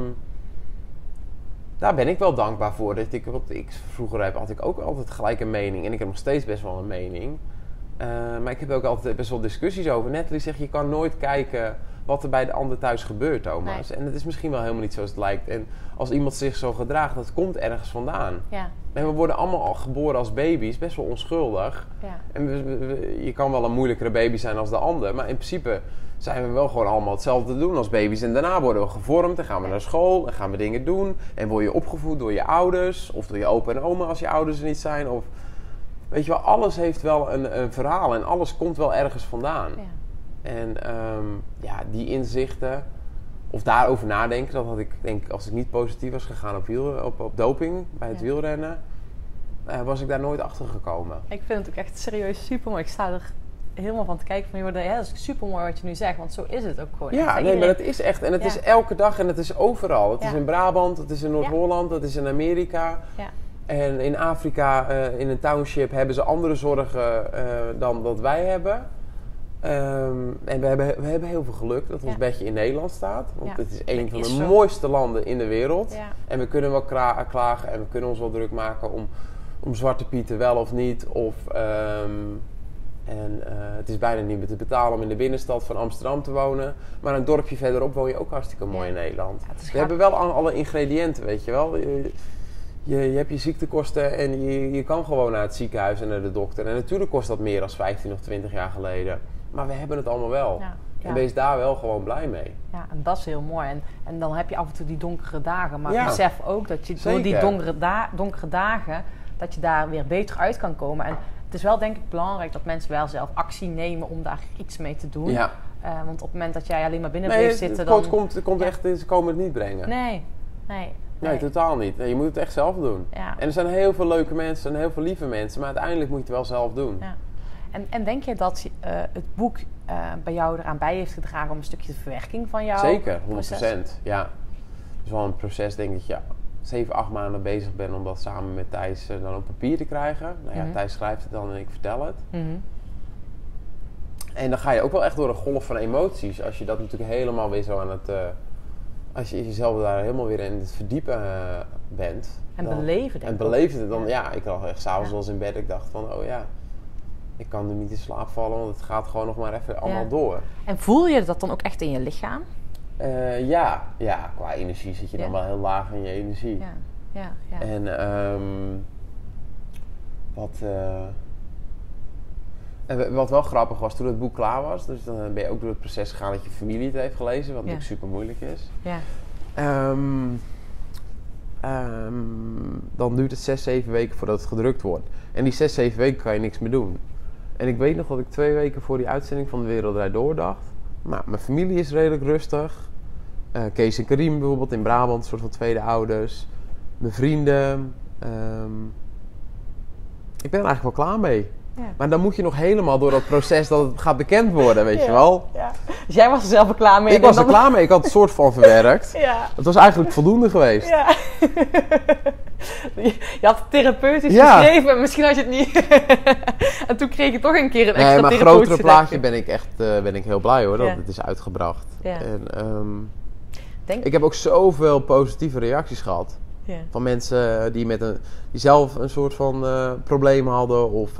daar ben ik wel dankbaar voor. Vroeger had ik ook altijd gelijk een mening en ik heb nog steeds best wel een mening. Maar ik heb ook altijd best wel discussies over. Natalie zegt, je kan nooit kijken wat er bij de ander thuis gebeurt, Thomas. Nee. En het is misschien wel helemaal niet zoals het lijkt. En als iemand zich zo gedraagt, dat komt ergens vandaan. Ja. En we worden allemaal al geboren als baby's, best wel onschuldig. Ja. En je kan wel een moeilijkere baby zijn als de ander, maar in principe zijn we wel gewoon allemaal hetzelfde doen als baby's. En daarna worden we gevormd en gaan we naar school en gaan we dingen doen. En word je opgevoed door je ouders of door je opa en oma als je ouders er niet zijn. Of, weet je wel, alles heeft wel een verhaal en alles komt wel ergens vandaan. Ja. En die inzichten, of daarover nadenken, dat had ik denk als ik niet positief was gegaan op doping bij het wielrennen, was ik daar nooit achter gekomen. Ik vind het ook echt serieus super mooi. Ik sta er helemaal van te kijken van, dat is super mooi wat je nu zegt, want zo is het ook gewoon. Ja, maar het is echt. En het is elke dag en het is overal. Het is in Brabant, het is in Noord-Holland, het is in Amerika. Ja. En in Afrika, in een township, hebben ze andere zorgen dan dat wij hebben. En we hebben heel veel geluk dat ons bedje in Nederland staat. Want het is een van de mooiste landen in de wereld. Ja. En we kunnen wel klagen en we kunnen ons wel druk maken om Zwarte Pieten wel of niet. Het is bijna niet meer te betalen om in de binnenstad van Amsterdam te wonen. Maar een dorpje verderop woon je ook hartstikke mooi in Nederland. We hebben wel alle ingrediënten, weet je wel. Je hebt je ziektekosten en je kan gewoon naar het ziekenhuis en naar de dokter. En natuurlijk kost dat meer dan 15 of 20 jaar geleden. Maar we hebben het allemaal wel. Ja. En wees daar wel gewoon blij mee. Ja, en dat is heel mooi. En dan heb je af en toe die donkere dagen. Maar besef ook dat je door die donkere dagen, dat je daar weer beter uit kan komen. En het is wel denk ik belangrijk dat mensen wel zelf actie nemen om daar iets mee te doen. Ja. Want op het moment dat jij alleen maar binnen blijft zitten, ze komen het niet brengen. Nee, totaal niet. Nee, je moet het echt zelf doen. Ja. En er zijn heel veel leuke mensen en heel veel lieve mensen, maar uiteindelijk moet je het wel zelf doen. Ja. En denk je dat het boek bij jou eraan bij heeft gedragen om een stukje de verwerking van jouw Zeker, 100%. proces? Ja. Het is wel een proces, denk ik, 7, 8 maanden bezig ben om dat samen met Thijs dan op papier te krijgen. Nou ja, Thijs schrijft het dan en ik vertel het. Mm-hmm. En dan ga je ook wel echt door een golf van emoties. Als je dat natuurlijk helemaal weer zo aan het... als je jezelf daar helemaal weer in het verdiepen bent. En beleven. En beleven het dan, ik lag echt s'avonds wel eens in bed. Ik dacht van, ik kan nu niet in slaap vallen, want het gaat gewoon nog maar even allemaal door. En voel je dat dan ook echt in je lichaam? Qua energie zit je dan wel heel laag in je energie. Ja. En wat wel grappig was, toen het boek klaar was, dus dan ben je ook door het proces gegaan dat je familie het heeft gelezen, wat natuurlijk super moeilijk is. Ja. Dan duurt het 6, 7 weken voordat het gedrukt wordt. En die 6, 7 weken kan je niks meer doen. En ik weet nog dat ik 2 weken voor die uitzending van De Wereld Draait Door dacht. Nou, mijn familie is redelijk rustig. Kees en Karim bijvoorbeeld in Brabant, een soort van tweede ouders. Mijn vrienden. Ik ben er eigenlijk wel klaar mee. Ja. Maar dan moet je nog helemaal door dat proces dat het gaat bekend worden, weet je wel. Ja. Dus jij was er zelf al klaar mee? Ik was er klaar mee. Ik had het soort van verwerkt. Ja. Het was eigenlijk voldoende geweest. Ja. Je had het therapeutisch geschreven en misschien had je het niet. En toen kreeg je toch een keer een extra therapeutisch. Nee, maar grotere plaatje ben ik heel blij hoor, dat het is uitgebracht. Ja. En, ik heb ook zoveel positieve reacties gehad. Ja. Van mensen die zelf een soort van probleem hadden of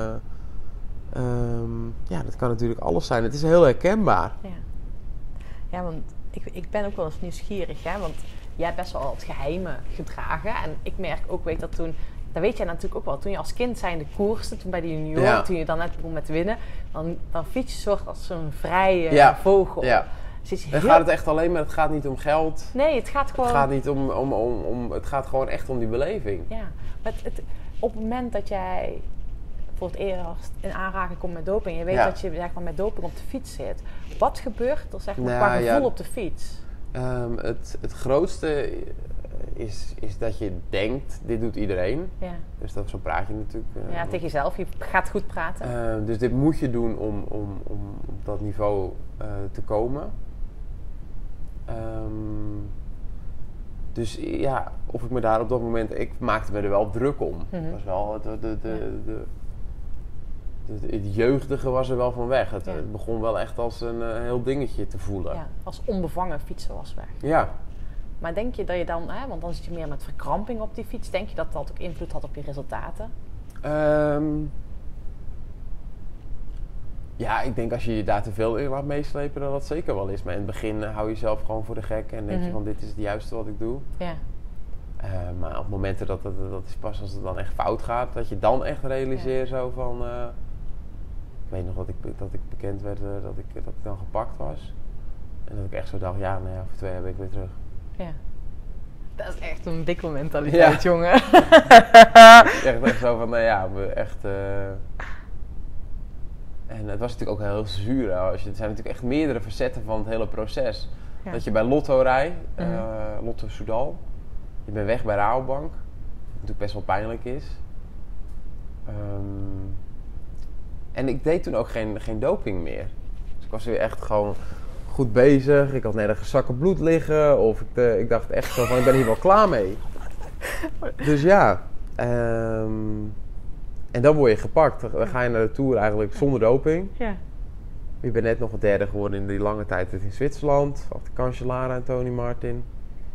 dat kan natuurlijk alles zijn. Het is heel herkenbaar. Ja, want ik ben ook wel eens nieuwsgierig, hè? Want jij hebt best wel het geheime gedragen. En ik merk ook, dat dat weet jij natuurlijk ook wel. Toen je als kind zijnde koerste, toen bij de junioren, toen je dan net begon met winnen, dan fiets je soort als een vrije vogel. Ja. Dan gaat het echt alleen maar, het gaat niet om geld. Nee, het gaat gewoon... Het gaat niet het gaat gewoon echt om die beleving. Ja, maar op het moment dat jij voor het eerst in aanraking komt met doping, je weet dat je zeg maar, met doping op de fiets zit. Wat gebeurt er zeg maar, qua gevoel op de fiets? Het grootste is dat je denkt, dit doet iedereen. Ja. Dus zo praat je natuurlijk. Tegen jezelf, je gaat goed praten. Dus dit moet je doen om op dat niveau te komen. Dus of ik me daar op dat moment... Ik maakte me er wel druk om. Mm-hmm. Dat was wel het jeugdige was er wel van weg. Het begon wel echt als een heel dingetje te voelen. Ja, als onbevangen fietsen was weg. Ja. Maar denk je dat je dan... want dan zit je meer met verkramping op die fiets. Denk je dat dat ook invloed had op je resultaten? Ik denk als je je daar te veel in laat meeslepen, dat dat zeker wel is. Maar in het begin hou je jezelf gewoon voor de gek en denk je van dit is het juiste wat ik doe. Ja. Maar op momenten dat is pas als het dan echt fout gaat, dat je dan echt realiseert zo van... ik weet nog dat ik bekend werd dat ik dan gepakt was. En dat ik echt zo dacht, over 2 jaar ben ik weer terug. Ja. Dat is echt een dikke mentaliteit, jongen. echt zo van, echt... En het was natuurlijk ook heel zuur. Er zijn natuurlijk echt meerdere facetten van het hele proces. Ja. Dat je bij Lotto rijdt, Lotto Soudal. Je bent weg bij Rabobank. Wat natuurlijk best wel pijnlijk is. En ik deed toen ook geen doping meer. Dus ik was weer echt gewoon goed bezig. Ik had nergens zakken bloed liggen. Of ik dacht echt zo van, ik ben hier wel klaar mee. Dus en dan word je gepakt. Dan ga je naar de Tour eigenlijk zonder doping. Ja. Ik ben net nog 3e geworden in die lange tijd in Zwitserland. Achter Cancellara en Tony Martin.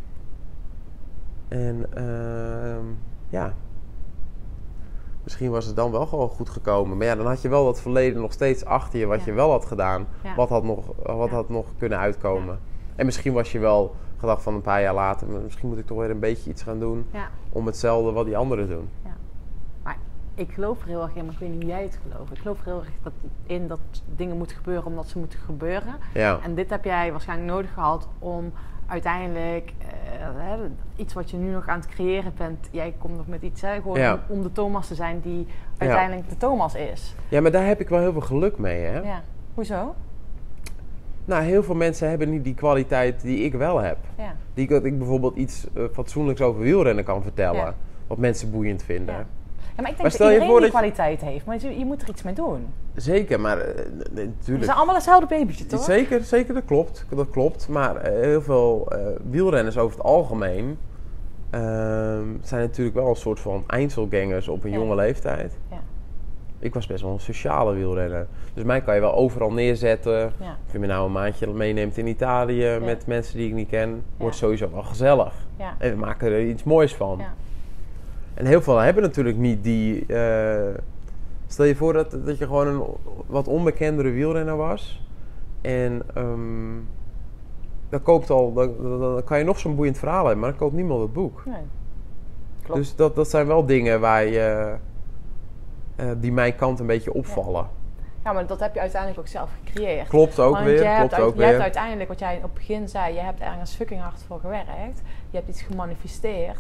En ja... Misschien was het dan wel gewoon goed gekomen. Maar ja, dan had je wel dat verleden nog steeds achter je wat je wel had gedaan. Ja. Wat had nog kunnen uitkomen. Ja. En misschien was je wel gedacht van een paar jaar later... misschien moet ik toch weer een beetje iets gaan doen... om hetzelfde wat die anderen doen. Ja. Maar ik geloof er heel erg in, maar ik weet niet hoe jij het gelooft. Ik geloof er heel erg in dat dingen moeten gebeuren omdat ze moeten gebeuren. Ja. En dit heb jij waarschijnlijk nodig gehad om... uiteindelijk, iets wat je nu nog aan het creëren bent... jij komt nog met iets, gewoon om de Thomas te zijn die uiteindelijk de Thomas is. Ja, maar daar heb ik wel heel veel geluk mee, hè? Ja. Hoezo? Nou, heel veel mensen hebben niet die kwaliteit die ik wel heb. Ja. Dat ik bijvoorbeeld iets fatsoenlijks over wielrennen kan vertellen. Wat mensen boeiend vinden. Ja. Ja, maar ik denk dat iedereen die kwaliteit heeft, maar je moet er iets mee doen. Zeker, maar natuurlijk... We zijn allemaal hetzelfde babytje, toch? Zeker, dat klopt. Maar heel veel wielrenners over het algemeen... zijn natuurlijk wel een soort van Einzelgangers op een jonge leeftijd. Ja. Ik was best wel een sociale wielrenner. Dus mij kan je wel overal neerzetten. Ja. Of je me nou een maandje meeneemt in Italië met mensen die ik niet ken... wordt sowieso wel gezellig. Ja. En we maken er iets moois van. Ja. En heel veel hebben natuurlijk niet die... stel je voor dat je gewoon een wat onbekendere wielrenner was. En dan kan je nog zo'n boeiend verhaal hebben, maar dan koopt niemand het boek. Nee. Klopt. Dus dat zijn wel dingen waar je... die mijn kant een beetje opvallen. Ja, maar dat heb je uiteindelijk ook zelf gecreëerd. Klopt ook weer. Je hebt uiteindelijk, wat jij op het begin zei... je hebt ergens fucking hard voor gewerkt. Je hebt iets gemanifesteerd.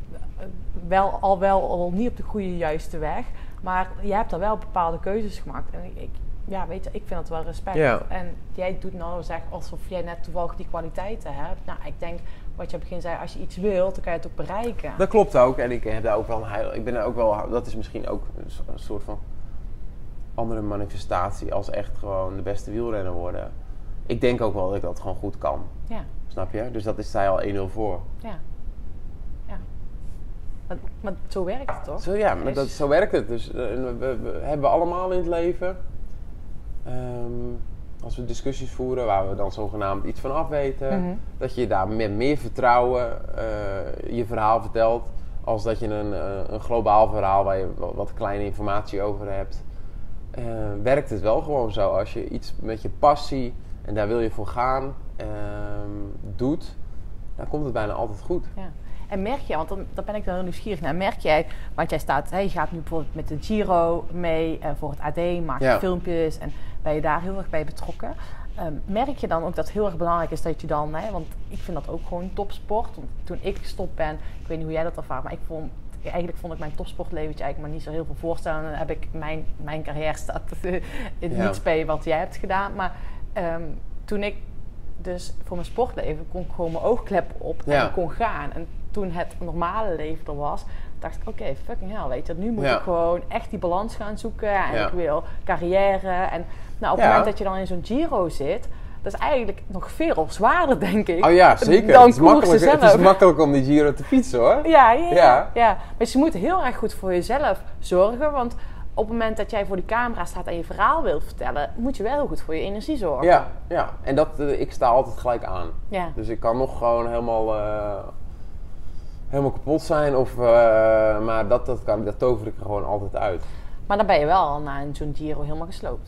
Al niet op de goede, juiste weg. Maar je hebt er wel bepaalde keuzes gemaakt. En ik vind dat wel respect. Ja. En jij doet nou zeggen alsof jij net toevallig die kwaliteiten hebt. Nou, ik denk, wat je op het begin zei, als je iets wilt, dan kan je het ook bereiken. Dat klopt ook. En ik heb daar ook wel dat is misschien ook een soort van andere manifestatie als echt gewoon de beste wielrenner worden. Ik denk ook wel dat ik dat gewoon goed kan. Ja. Snap je? Dus dat is zij al 1-0 voor. Ja. Maar zo werkt het toch? Zo werkt het. Dus we hebben allemaal in het leven... als we discussies voeren waar we dan zogenaamd iets van afweten... Mm-hmm. Dat je daar met meer vertrouwen je verhaal vertelt... als dat je een globaal verhaal waar je wat kleine informatie over hebt... werkt het wel gewoon zo. Als je iets met je passie en daar wil je voor gaan doet... dan komt het bijna altijd goed. Ja. En merk je, want dan ben ik dan heel nieuwsgierig naar, merk jij, want jij staat, je gaat nu bijvoorbeeld met de Giro mee voor het AD, maak je filmpjes en ben je daar heel erg bij betrokken. Merk je dan ook dat het heel erg belangrijk is dat je dan, want ik vind dat ook gewoon topsport. Want toen ik gestopt ben, ik weet niet hoe jij dat ervaart, maar eigenlijk vond ik mijn topsportleventje eigenlijk maar niet zo heel veel voorstellen. En dan heb ik mijn carrière staat in niets bij wat jij hebt gedaan. Maar toen ik dus voor mijn sportleven kon ik gewoon mijn oogkleppen op en kon gaan. En toen het normale leven er was, dacht ik, oké, fucking hell, weet je, nu moet ik gewoon echt die balans gaan zoeken. En ik wil carrière. En nou, op het moment dat je dan in zo'n Giro zit, dat is eigenlijk nog veel zwaarder, denk ik. Oh ja, zeker. Dan het is makkelijk om die Giro te fietsen, hoor. Ja. Maar je moet heel erg goed voor jezelf zorgen, want op het moment dat jij voor die camera staat en je verhaal wilt vertellen, moet je wel heel goed voor je energie zorgen. Ja. En ik sta altijd gelijk aan. Ja. Dus ik kan nog gewoon helemaal kapot zijn, maar dat tover ik er gewoon altijd uit. Maar dan ben je wel al na zo'n Giro helemaal gesloopt.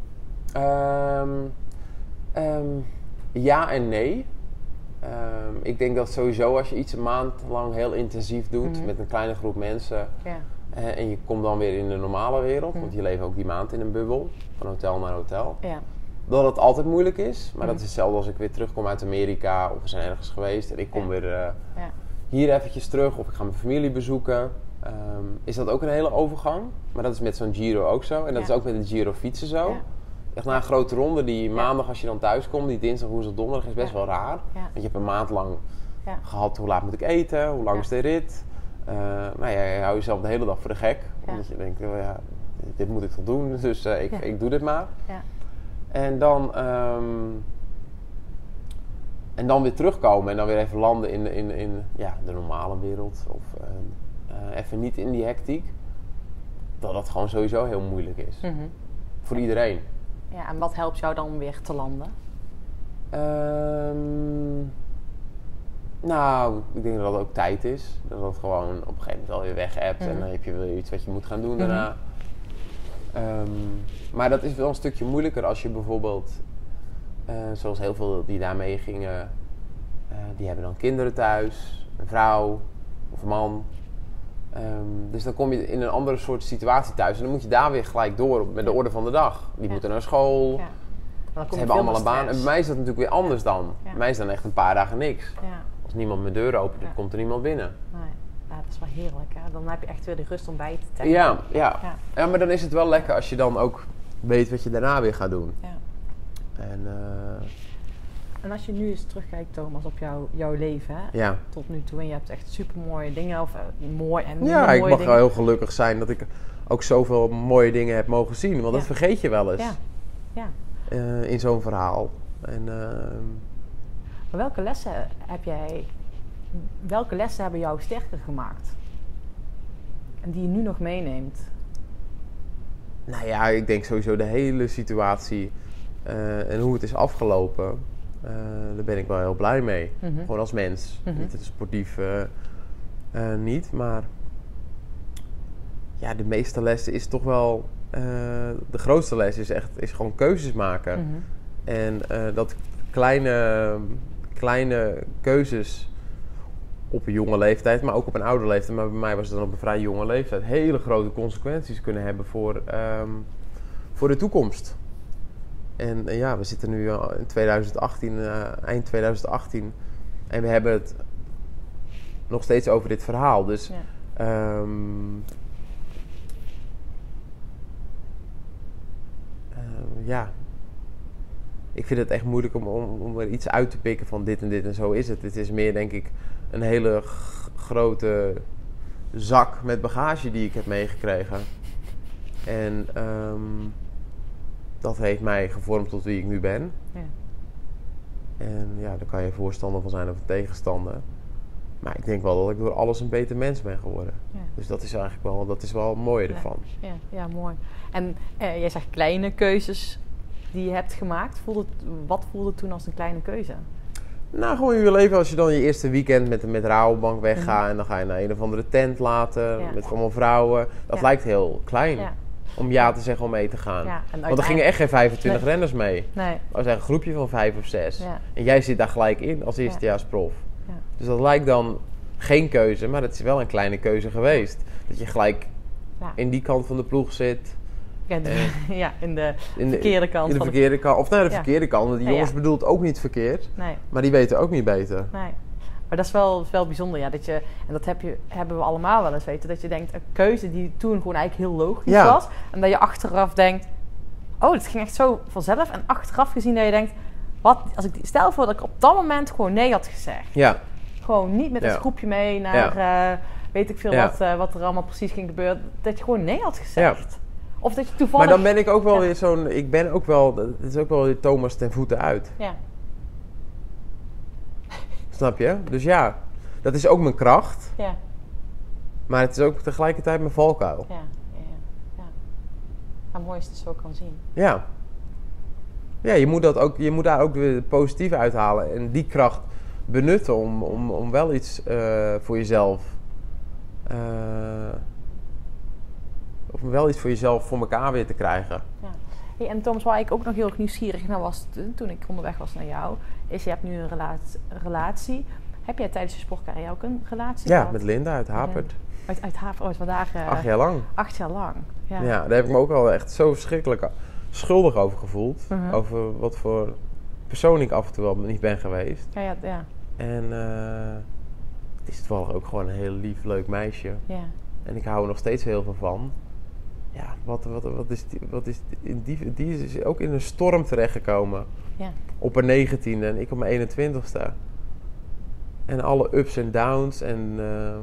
Ja en nee. Ik denk dat sowieso als je iets een maand lang heel intensief doet met een kleine groep mensen... Ja. En je komt dan weer in de normale wereld, want je leeft ook die maand in een bubbel, van hotel naar hotel. Ja. Dat het altijd moeilijk is, maar dat is hetzelfde als ik weer terugkom uit Amerika of we zijn ergens geweest en ik kom weer hier eventjes terug of ik ga mijn familie bezoeken. Is dat ook een hele overgang, maar dat is met zo'n Giro ook zo en dat is ook met de Giro fietsen zo. Ja. Echt na een grote ronde, die maandag als je dan thuis komt, die dinsdag, woensdag, donderdag is best wel raar. Ja. Want je hebt een maand lang gehad, hoe laat moet ik eten, hoe lang is de rit. Je houdt jezelf de hele dag voor de gek. Omdat je denkt, dit moet ik toch doen, dus ik doe dit maar. Ja. En dan weer terugkomen en dan weer even landen in de normale wereld. Of even niet in die hectiek. Dat gewoon sowieso heel moeilijk is. Mm-hmm. Voor iedereen. Ja, en wat helpt jou dan om weer te landen? Nou, ik denk dat dat ook tijd is. Dat het gewoon op een gegeven moment wel weer weg hebt. En dan heb je weer iets wat je moet gaan doen daarna. Maar dat is wel een stukje moeilijker als je bijvoorbeeld, zoals heel veel die daarmee gingen, die hebben dan kinderen thuis, een vrouw of een man. Dus dan kom je in een andere soort situatie thuis. En dan moet je daar weer gelijk door met de orde van de dag. Die moeten naar school. Ja. Ze hebben allemaal een baan. En bij mij is dat natuurlijk weer anders dan. Ja. Bij mij is dan echt een paar dagen niks. Ja. Als niemand mijn deur opent, dan komt er niemand binnen. Nee. Ja, dat is wel heerlijk. Hè? Dan heb je echt weer de rust om bij te tanken. Ja, maar dan is het wel lekker als je dan ook weet wat je daarna weer gaat doen. Ja. En als je nu eens terugkijkt, Thomas, op jouw leven, hè? Tot nu toe. En je hebt echt super mooie dingen. Of mooi en ja, mooie ik mag dingen. wel heel gelukkig zijn dat ik ook zoveel mooie dingen heb mogen zien. Want dat vergeet je wel eens. Ja. In zo'n verhaal. En, maar welke lessen hebben jou sterker gemaakt? En die je nu nog meeneemt? Nou ja, ik denk sowieso de hele situatie en hoe het is afgelopen. Daar ben ik wel heel blij mee. Gewoon als mens. Niet sportief niet, maar ja, de meeste lessen is toch wel... de grootste les is gewoon keuzes maken. En dat kleine keuzes op een jonge leeftijd, maar ook op een oude leeftijd, maar bij mij was het dan op een vrij jonge leeftijd, hele grote consequenties kunnen hebben voor de toekomst. En we zitten nu in 2018, eind 2018, en we hebben het nog steeds over dit verhaal. Dus ik vind het echt moeilijk om er iets uit te pikken van dit en dit en zo is het. Het is meer, denk ik, een hele grote zak met bagage die ik heb meegekregen. En dat heeft mij gevormd tot wie ik nu ben. Ja. En ja, daar kan je voorstander van zijn of tegenstander. Maar ik denk wel dat ik door alles een beter mens ben geworden. Ja. Dus dat is eigenlijk wel het mooie ervan. Ja, mooi. En jij zegt kleine keuzes die je hebt gemaakt. Wat voelde toen als een kleine keuze? Nou, gewoon in je leven. Als je dan je eerste weekend met Rabobank weggaat en dan ga je naar een of andere tent later met allemaal vrouwen. Dat lijkt heel klein. Ja. Om ja te zeggen om mee te gaan. Ja, want er gingen echt geen 25 renners mee. Nee. Dat was een groepje van 5 of 6. Ja. En jij zit daar gelijk in als eerstejaars prof. Ja. Dus dat lijkt dan geen keuze, maar het is wel een kleine keuze geweest. Dat je gelijk in die kant van de ploeg zit. Ja, in de verkeerde kant. In de verkeerde kant. Of naar de verkeerde kant. Want die jongens bedoelt ook niet verkeerd. Nee. Maar die weten ook niet beter. Nee. Maar dat is wel bijzonder, ja. Dat je, en dat hebben we allemaal wel eens weten. Dat je denkt, een keuze die toen gewoon eigenlijk heel logisch was. En dat je achteraf denkt, oh, het ging echt zo vanzelf. En achteraf gezien dat je denkt, stel voor dat ik op dat moment gewoon nee had gezegd. Ja. Gewoon niet met het groepje mee naar, weet ik veel wat er allemaal precies ging gebeuren. Dat je gewoon nee had gezegd. Ja. Of dat je toevallig... Maar dan ben ik ook wel weer zo'n... Ik ben ook wel... Het is ook wel weer Thomas ten voeten uit. Ja. Snap je? Dus ja, dat is ook mijn kracht. Ja. Maar het is ook tegelijkertijd mijn valkuil. Ja. Maar mooi is het zo kan zien. Ja. Ja, je moet daar ook weer positief uithalen. En die kracht benutten om wel iets voor jezelf... of wel iets voor jezelf voor elkaar weer te krijgen. Ja. Hey, en Thomas, waar ik ook nog heel erg nieuwsgierig naar was toen ik onderweg was naar jou, is je hebt nu een relatie. Heb jij tijdens je sportcarrière ook een relatie gehad? Ja, met Linda uit Hapert. Uit Hapert, vandaag... 8 jaar lang. 8 jaar lang, ja. Ja, daar heb ik me ook wel echt zo verschrikkelijk schuldig over gevoeld. Over wat voor persoon ik af en toe wel niet ben geweest. Ja. En het is toevallig ook gewoon een heel lief, leuk meisje. Ja. En ik hou er nog steeds heel veel van. Ja, wat is die is ook in een storm terechtgekomen. Ja. Op haar 19e en ik op mijn 21ste. En alle ups en downs en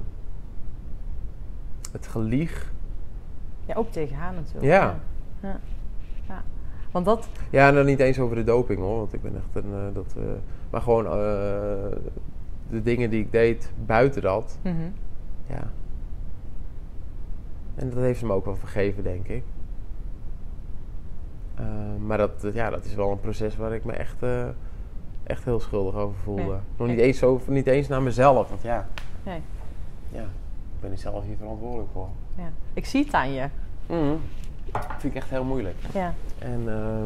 het gelieg. Ja, ook tegen haar natuurlijk. Ja. Want dat... Ja, en dan niet eens over de doping hoor, want ik ben echt maar gewoon de dingen die ik deed buiten dat. Mm-hmm. Ja. En dat heeft ze me ook wel vergeven, denk ik. Maar dat is wel een proces waar ik me echt heel schuldig over voelde. Ja. Nog niet eens naar mezelf. Want Nee. Ik ben er zelf hier verantwoordelijk voor. Ja. Ik zie het aan je. Dat vind ik echt heel moeilijk. Ja. En,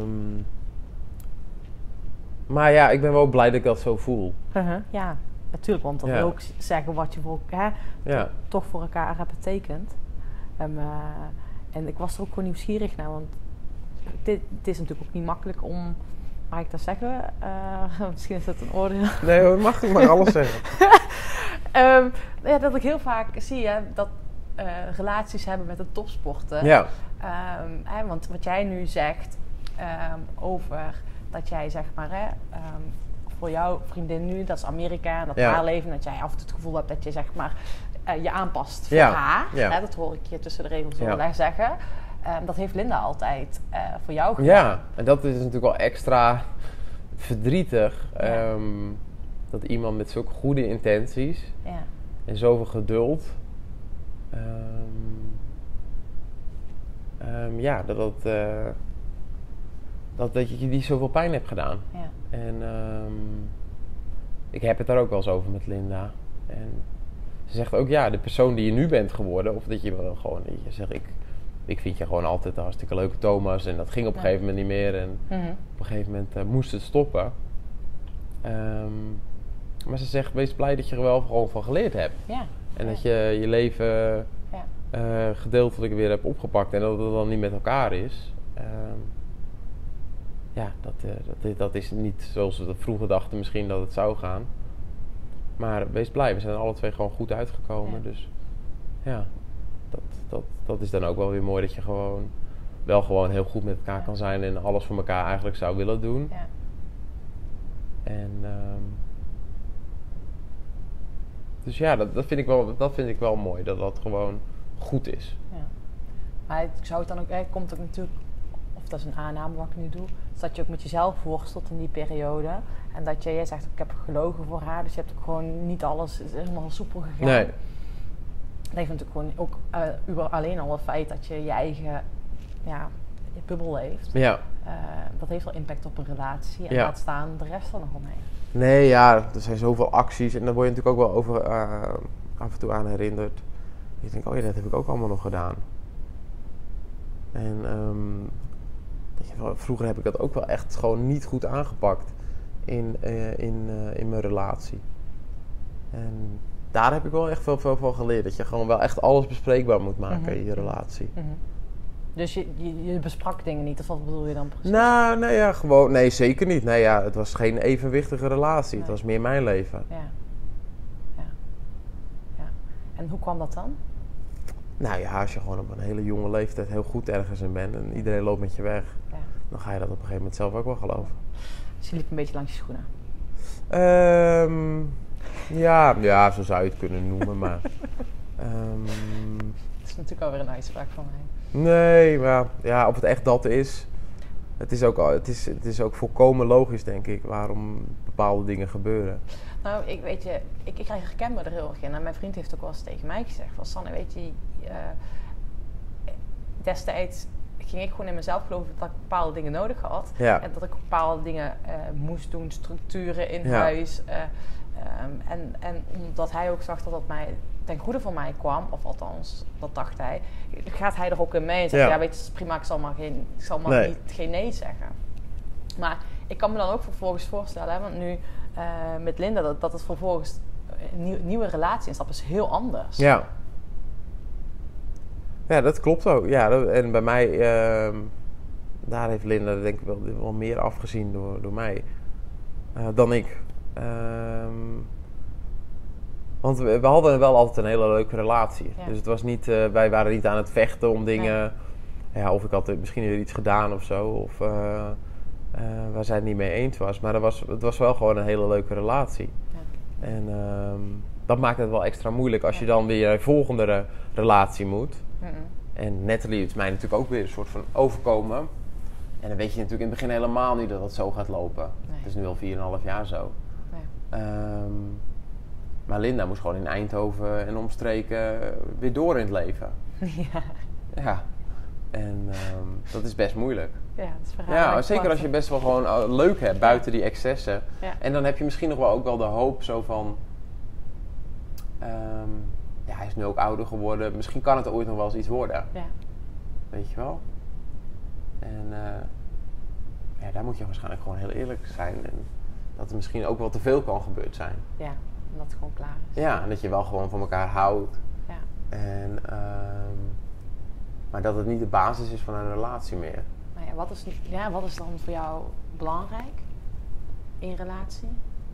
maar ja, ik ben wel blij dat ik dat zo voel. Ja, natuurlijk. Want dat wil ook zeggen wat je toch voor elkaar hebt betekend. En ik was er ook gewoon nieuwsgierig naar. Want het is natuurlijk ook niet makkelijk om... Mag ik dat zeggen? Misschien is dat een oordeel. Nee hoor, ik mag alles zeggen. Dat ik heel vaak zie dat relaties hebben met de topsporten. Ja. Want wat jij nu zegt over dat jij zeg maar voor jouw vriendin nu, dat is Amerika en dat haar leven, dat jij af en toe het gevoel hebt dat je zeg maar je aanpast voor haar. Ja. Dat hoor ik je tussen de regels door zeggen. Dat heeft Linda altijd voor jou gedaan. Ja, en dat is natuurlijk wel extra verdrietig. Ja. Dat iemand met zulke goede intenties en zoveel geduld... dat je die zoveel pijn hebt gedaan. Ja. En ik heb het daar ook wel eens over met Linda. En ze zegt ook, de persoon die je nu bent geworden... of dat je wel gewoon... Je zegt, ik vind je gewoon altijd een hartstikke leuke Thomas. En dat ging op een gegeven moment niet meer. En op een gegeven moment moest het stoppen. Maar ze zegt, wees blij dat je er wel gewoon van geleerd hebt. Ja. En dat je je leven gedeeltelijk weer hebt opgepakt. En dat het dan niet met elkaar is. Dat is niet zoals we dat vroeger dachten misschien dat het zou gaan. Maar wees blij, we zijn er alle twee gewoon goed uitgekomen. Ja. Dus dat is dan ook wel weer mooi dat je gewoon heel goed met elkaar kan zijn en alles voor elkaar eigenlijk zou willen doen. Ja. En dus dat vind ik wel mooi, dat dat gewoon goed is. Ja. Maar ik zou het dan ook, komt ook natuurlijk, of dat is een aanname wat ik nu doe, is dat je ook met jezelf worstelt in die periode. En dat jij zegt, ik heb gelogen voor haar, dus je hebt ook gewoon niet alles is helemaal soepel gegaan. Nee. Dat heeft natuurlijk gewoon ook alleen al het feit dat je je eigen je bubbel leeft. Ja. Dat heeft wel impact op een relatie en laat staan de rest er nog omheen. Nee, er zijn zoveel acties en daar word je natuurlijk ook wel over af en toe aan herinnerd. Je denkt, dat heb ik ook allemaal nog gedaan. En vroeger heb ik dat ook wel echt gewoon niet goed aangepakt in mijn relatie. En daar heb ik wel echt veel van geleerd. Dat je gewoon wel echt alles bespreekbaar moet maken in je relatie. Mm-hmm. Dus je besprak dingen niet, of wat bedoel je dan precies? Nee, zeker niet. Nee, het was geen evenwichtige relatie. Nee. Het was meer mijn leven. Ja. En hoe kwam dat dan? Als je gewoon op een hele jonge leeftijd heel goed ergens in bent en iedereen loopt met je weg, dan ga je dat op een gegeven moment zelf ook wel geloven. Dus je liep een beetje langs je schoenen? Zo zou je het kunnen noemen, maar... dat is natuurlijk alweer een uitspraak van mij. Nee, maar of het echt dat is... Het is ook volkomen logisch, denk ik, waarom bepaalde dingen gebeuren. Nou, ik herken me er heel erg in. En mijn vriend heeft ook wel eens tegen mij gezegd van... Sanne, weet je... destijds ging ik gewoon in mezelf geloven dat ik bepaalde dingen nodig had. Ja. En dat ik bepaalde dingen moest doen, structuren in huis. En omdat hij ook zag dat dat mij ten goede van mij kwam, of althans, dat dacht hij, gaat hij er ook in mee en zegt, weet je, het is prima, ik zal maar geen nee zeggen. Maar ik kan me dan ook vervolgens voorstellen, want nu met Linda, dat het vervolgens een nieuwe relatie instappen is heel anders. Ja. Ja, dat klopt ook. Ja, en bij mij, daar heeft Linda denk ik wel meer afgezien door mij dan ik. Want we hadden wel altijd een hele leuke relatie. Ja. Dus het was niet, wij waren niet aan het vechten om dingen. Nee. Of ik had misschien weer iets gedaan of zo. Of waar zij het niet mee eens was. Maar het was wel gewoon een hele leuke relatie. Ja. En dat maakt het wel extra moeilijk als je dan weer een volgende relatie moet. Mm-mm. En Natalie is mij natuurlijk ook weer een soort van overkomen. En dan weet je natuurlijk in het begin helemaal niet dat het zo gaat lopen. Nee. Het is nu al 4,5 jaar zo. Nee. Maar Linda moest gewoon in Eindhoven en omstreken weer door in het leven. Ja. En dat is best moeilijk. Ja, dat is verhaal. Ja, zeker als je best wel gewoon leuk hebt buiten die excessen. Ja. En dan heb je misschien nog wel ook wel de hoop zo van... hij is nu ook ouder geworden. Misschien kan het ooit nog wel eens iets worden. Ja. Weet je wel? En daar moet je waarschijnlijk gewoon heel eerlijk zijn. En dat er misschien ook wel te veel kan gebeurd zijn. Ja, en dat het gewoon klaar is. Ja, en dat je wel gewoon van elkaar houdt. Ja. En, maar dat het niet de basis is van een relatie meer. Nou ja, wat is dan voor jou belangrijk in relatie?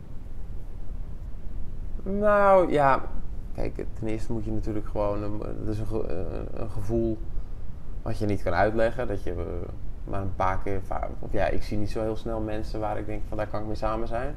Nou ja, kijk, ten eerste moet je natuurlijk gewoon... Het is een gevoel wat je niet kan uitleggen. Dat je maar een paar keer... Of ja, ik zie niet zo heel snel mensen waar ik denk van daar kan ik mee samen zijn.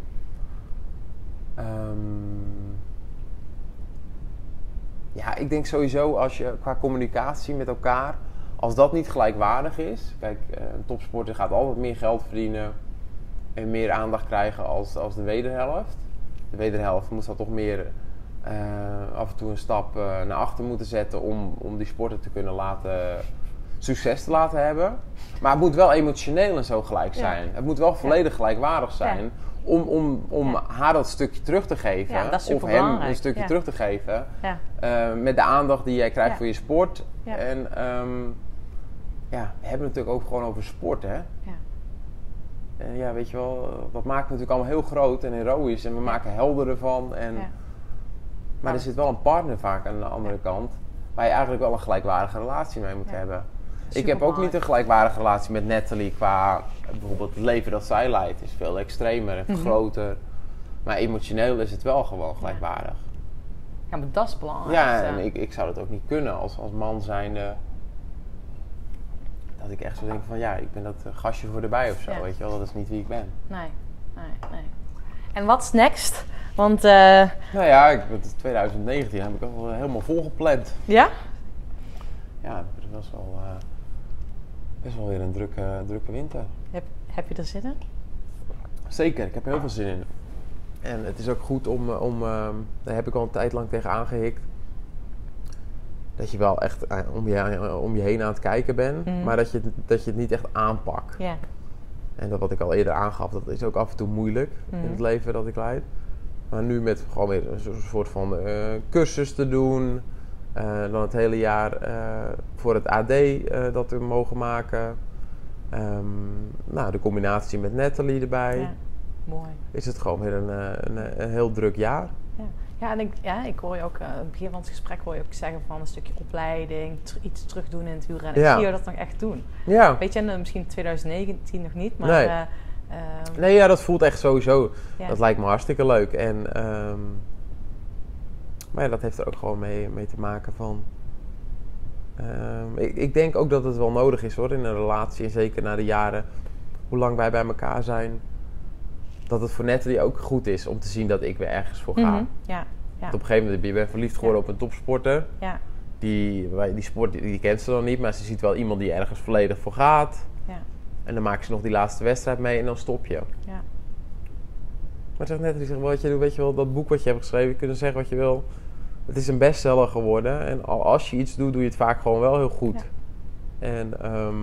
Ja, ik denk sowieso als je qua communicatie met elkaar... Als dat niet gelijkwaardig is... Kijk, een topsporter gaat altijd meer geld verdienen... En meer aandacht krijgen als de wederhelft. De wederhelft moet dan toch meer... af en toe een stap naar achter moeten zetten... om die sporter te kunnen succes te laten hebben. Maar het moet wel emotioneel en zo gelijk zijn. Ja. Het moet wel volledig gelijkwaardig zijn... Ja. Om haar dat stukje terug te geven. Ja, dat is of hem een stukje terug te geven. Ja. Met de aandacht die jij krijgt voor je sport. Ja. En we hebben het natuurlijk ook gewoon over sport, hè. Ja. En ja, weet je wel, dat maakt natuurlijk allemaal heel groot en heroïsch. En we maken helden ervan. En, maar er zit wel een partner vaak aan de andere kant. Waar je eigenlijk wel een gelijkwaardige relatie mee moet hebben. Ik heb ook niet een gelijkwaardige relatie met Nathalie qua bijvoorbeeld het leven dat zij leidt. Is veel extremer en groter. Maar emotioneel is het wel gewoon gelijkwaardig. Ja, maar dat is belangrijk. Ja, en ik zou dat ook niet kunnen als man zijnde. Dat ik echt zo denk van ja, ik ben dat gastje voor erbij of zo. Weet je wel, dat is niet wie ik ben. Nee. En what's next? Want... Nou ja, 2019 heb ik al helemaal volgepland. Ja? Ja, dat was wel best wel weer een drukke winter. Heb je er zin in? Zeker, ik heb er heel veel zin in. En het is ook goed om daar heb ik al een tijd lang tegen aangehikt. Dat je wel echt om je heen aan het kijken bent, maar dat je het niet echt aanpakt. Yeah. En dat wat ik al eerder aangaf, dat is ook af en toe moeilijk in het leven dat ik leid. Maar nu met gewoon weer een soort van cursus te doen, dan het hele jaar voor het AD dat we mogen maken. De combinatie met Nathalie erbij. Ja, mooi. Is het gewoon weer een heel druk jaar. Ja, en ik hoor je ook, aan het begin van het gesprek hoor je ook zeggen van een stukje opleiding, iets terug doen in het wielrennen. Ja. Zie je dat nog echt doen? Ja. Weet je, misschien 2019 nog niet, maar... Nee. Nee, dat voelt echt sowieso. Ja. Dat lijkt me hartstikke leuk. En, maar ja, dat heeft er ook gewoon mee te maken van... Ik denk ook dat het wel nodig is hoor, in een relatie. En zeker na de jaren, hoe lang wij bij elkaar zijn... Dat het voor Nathalie ook goed is om te zien dat ik weer ergens voor ga. Mm-hmm. Ja. Want op een gegeven moment ben je verliefd geworden op een topsporter. Ja. Die sport die kent ze dan niet, maar ze ziet wel iemand die ergens volledig voor gaat. Ja. En dan maken ze nog die laatste wedstrijd mee en dan stop je. Ja. Maar zegt Nathalie, wat je doet, weet je wel, dat boek wat je hebt geschreven, je kunt zeggen wat je wil. Het is een bestseller geworden. En als je iets doet, doe je het vaak gewoon wel heel goed. Ja. En...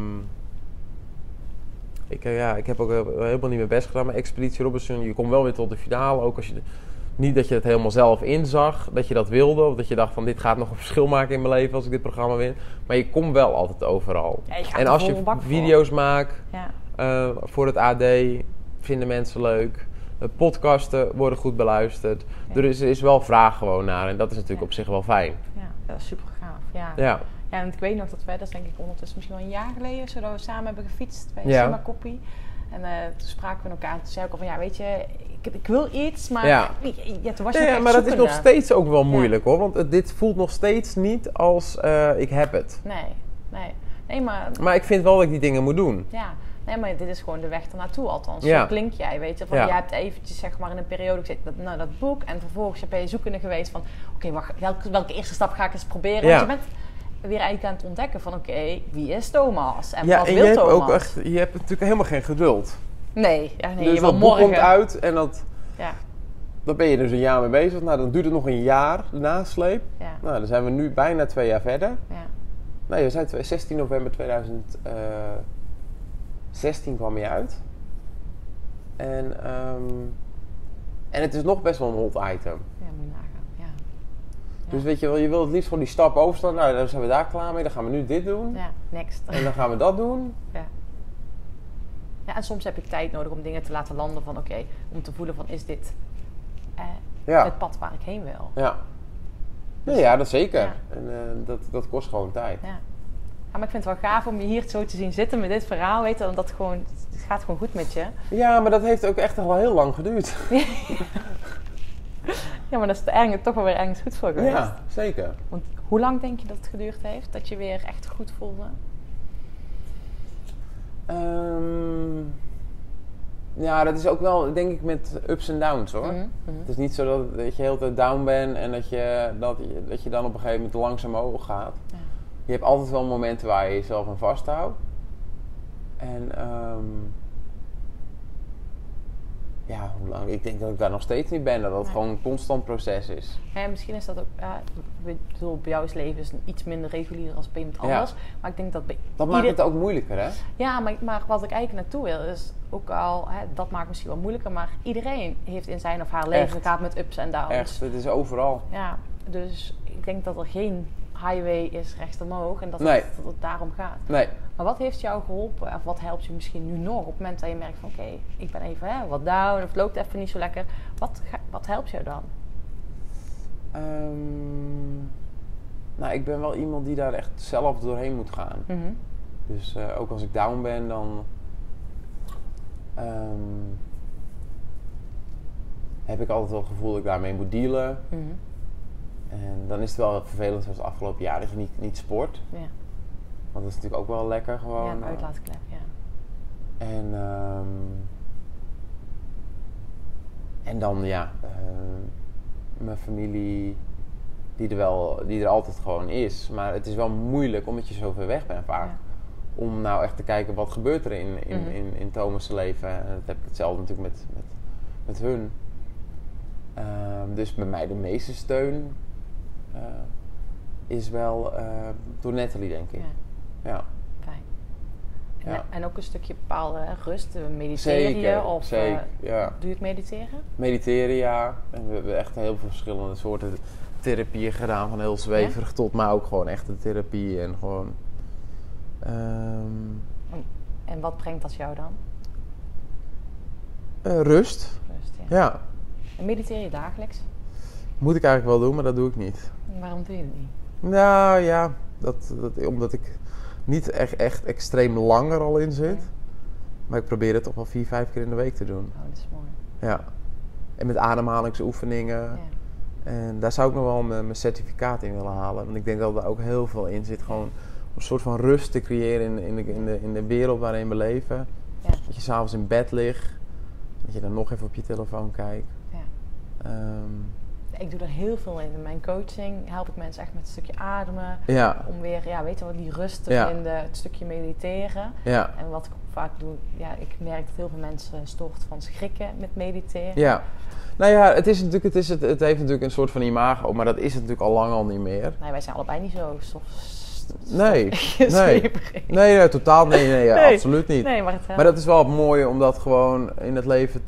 Ik heb ook helemaal niet mijn best gedaan, maar Expeditie Robinson, je komt wel weer tot de finale. Ook als je niet dat je het helemaal zelf inzag, dat je dat wilde. Of dat je dacht van dit gaat nog een verschil maken in mijn leven als ik dit programma win. Maar je komt wel altijd overal. Ja, en als je video's maakt voor het AD, vinden mensen leuk. Podcasten worden goed beluisterd. Ja. Er is wel vraag gewoon naar en dat is natuurlijk op zich wel fijn. Ja, dat is super gaaf. Ja. Ja, en ik weet nog dat wij, dat is denk ik ondertussen misschien wel een jaar geleden, zodat we samen hebben gefietst bij Sima Koppie. En toen spraken we elkaar en toen zei ik al van, ja weet je, ik wil iets, maar toen was je nog echt maar dat is nog steeds ook wel moeilijk hoor, want dit voelt nog steeds niet als ik heb het. Nee, maar ik vind wel dat ik die dingen moet doen. Ja. Nee, maar dit is gewoon de weg ernaartoe althans. Zo klink jij, weet je. Van, je hebt eventjes zeg maar in een periode gezet dat boek en vervolgens ben je zoekende geweest van, oké, welke eerste stap ga ik eens proberen? Want je bent weer eigenlijk aan het ontdekken van wie is Thomas en wat wil Thomas? Je hebt natuurlijk helemaal geen geduld. Nee, dus je dat boek komt uit en dan ben je dus een jaar mee bezig. Nou, dan duurt het nog een jaar, de nasleep. Ja. Nou, dan zijn we nu bijna 2 jaar verder. Ja. Nee, we zijn 16 november 2016 kwam hij uit. En het is nog best wel een hot item. Ja, moet je nagaan. Ja. Dus weet je wel, je wil het liefst gewoon die stap overstaan. Nou, dan zijn we daar klaar mee. Dan gaan we nu dit doen. Ja, next. En dan gaan we dat doen. Ja. Ja, en soms heb ik tijd nodig om dingen te laten landen van oké, om te voelen van is dit het pad waar ik heen wil. Ja. Dus, ja, dat zeker. Ja. En dat kost gewoon tijd. Ja. Ja, maar ik vind het wel gaaf om je hier zo te zien zitten met dit verhaal. Weet je, omdat het gaat gewoon goed met je. Ja, maar dat heeft ook echt wel heel lang geduurd. Ja, maar dat is toch wel weer ergens goed voor geweest. Ja, zeker. Want hoe lang denk je dat het geduurd heeft? Dat je weer echt goed voelde? Ja, dat is ook wel, denk ik, met ups en downs, hoor. Mm-hmm. Het is niet zo dat je heel de tijd down bent en dat je dan op een gegeven moment langzaam omhoog gaat. Ja. Je hebt altijd wel momenten waar je jezelf aan vasthoudt. En hoe lang? Ik denk dat ik daar nog steeds niet ben. Dat het gewoon een constant proces is. Ja, misschien is dat ook... ik bedoel, bij jou is leven iets minder regulier als bij iemand anders. Maar ik denk dat bij dat maakt het ook moeilijker, hè? Ja, maar wat ik eigenlijk naartoe wil is ook al... dat maakt misschien wel moeilijker. Maar iedereen heeft in zijn of haar leven gaat met ups en downs. Echt, het is overal. Ja, dus ik denk dat er geen highway is rechts omhoog. En dat het daarom gaat. Nee. Maar wat heeft jou geholpen? Of wat helpt je misschien nu nog? Op het moment dat je merkt van oké, ik ben even wat down. Of het loopt even niet zo lekker. Wat helpt jou dan? Nou, ik ben wel iemand die daar echt zelf doorheen moet gaan. Mm-hmm. Dus ook als ik down ben, dan heb ik altijd wel het gevoel dat ik daarmee moet dealen. Mm-hmm. En dan is het wel vervelend zoals het afgelopen jaar dat je niet sport. Ja. Want dat is natuurlijk ook wel lekker gewoon. Ja, een uitlaatklep, ja. En dan mijn familie die er altijd gewoon is. Maar het is wel moeilijk omdat je zo ver weg bent vaak. Ja. Om nou echt te kijken wat gebeurt er in Thomas' leven. En dat heb ik hetzelfde natuurlijk met hun. Dus bij mij de meeste steun is wel door Nathalie, denk ik. Ja. Fijn. En ook een stukje bepaalde rust. Mediteer je? Of zeker, doe je het mediteren? Mediteren, ja. En we hebben echt heel veel verschillende soorten therapieën gedaan. Van heel zweverig tot, maar ook gewoon echte therapie. En gewoon... En wat brengt dat jou dan? Rust. Ja. En mediteer je dagelijks? Moet ik eigenlijk wel doen, maar dat doe ik niet. Waarom doe je het niet? Nou ja, omdat ik niet echt extreem lang er al in zit. Ja. Maar ik probeer het toch wel 4-5 keer in de week te doen. Oh, dat is mooi. Ja. En met ademhalingsoefeningen. Ja. En daar zou ik nog wel mijn certificaat in willen halen. Want ik denk dat er ook heel veel in zit. Gewoon om een soort van rust te creëren in de wereld waarin we leven. Ja. Dat je s'avonds in bed ligt. Dat je dan nog even op je telefoon kijkt. Ja. Ik doe er heel veel in. In mijn coaching help ik mensen echt met een stukje ademen. Ja. Om weer, weet je wel, die rust te vinden. Het stukje mediteren. Ja. En wat ik vaak doe, ik merk dat heel veel mensen stoort van schrikken met mediteren. Ja. Nou ja, het heeft natuurlijk een soort van imago, maar dat is het natuurlijk al lang al niet meer. Nee, wij zijn allebei niet zo Nee, totaal nee, absoluut niet. Nee, maar dat is wel mooi om dat gewoon in het leven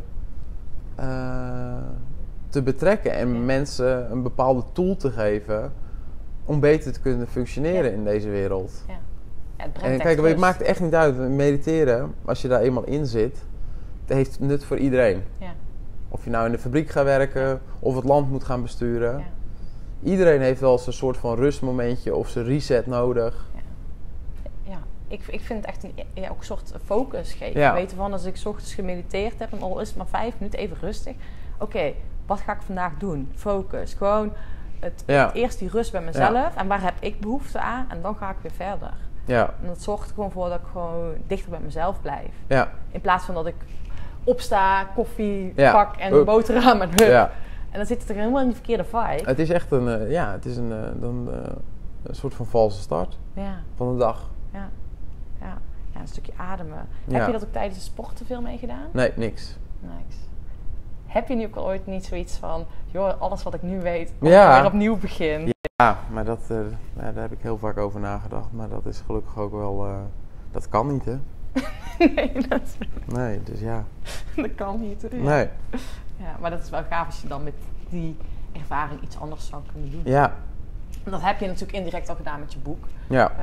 te betrekken en mensen een bepaalde tool te geven om beter te kunnen functioneren in deze wereld. Ja. Het en kijk, het maakt echt niet uit. Mediteren, als je daar eenmaal in zit, het heeft nut voor iedereen. Ja. Of je nou in de fabriek gaat werken of het land moet gaan besturen. Ja. Iedereen heeft wel eens een soort van rustmomentje of zijn reset nodig. Ja. Ik vind het echt ook een soort focus geven. Ja. Weet je van, als ik 's ochtends gemediteerd heb en al is het maar 5 minuten even rustig. Oké, wat ga ik vandaag doen? Focus. Gewoon eerst die rust bij mezelf. Ja. En waar heb ik behoefte aan? En dan ga ik weer verder. Ja. En dat zorgt er gewoon voor dat ik gewoon dichter bij mezelf blijf. Ja. In plaats van dat ik opsta, koffie pak en boterham en hup. Ja. En dan zit het er helemaal in die verkeerde vibe. Het is echt een soort van valse start van de dag. Ja, een stukje ademen. Ja. Heb je dat ook tijdens de sport te veel mee gedaan? Nee, niks. Heb je nu ook ooit niet zoiets van, joh, alles wat ik nu weet, als ik weer opnieuw begin? Ja, maar daar heb ik heel vaak over nagedacht. Maar dat is gelukkig ook wel... dat kan niet, hè? Nee, Nee, dus ja. dat kan niet. Ja. Nee. Ja, maar dat is wel gaaf als je dan met die ervaring iets anders zou kunnen doen. Ja. Dat heb je natuurlijk indirect al gedaan met je boek. Ja.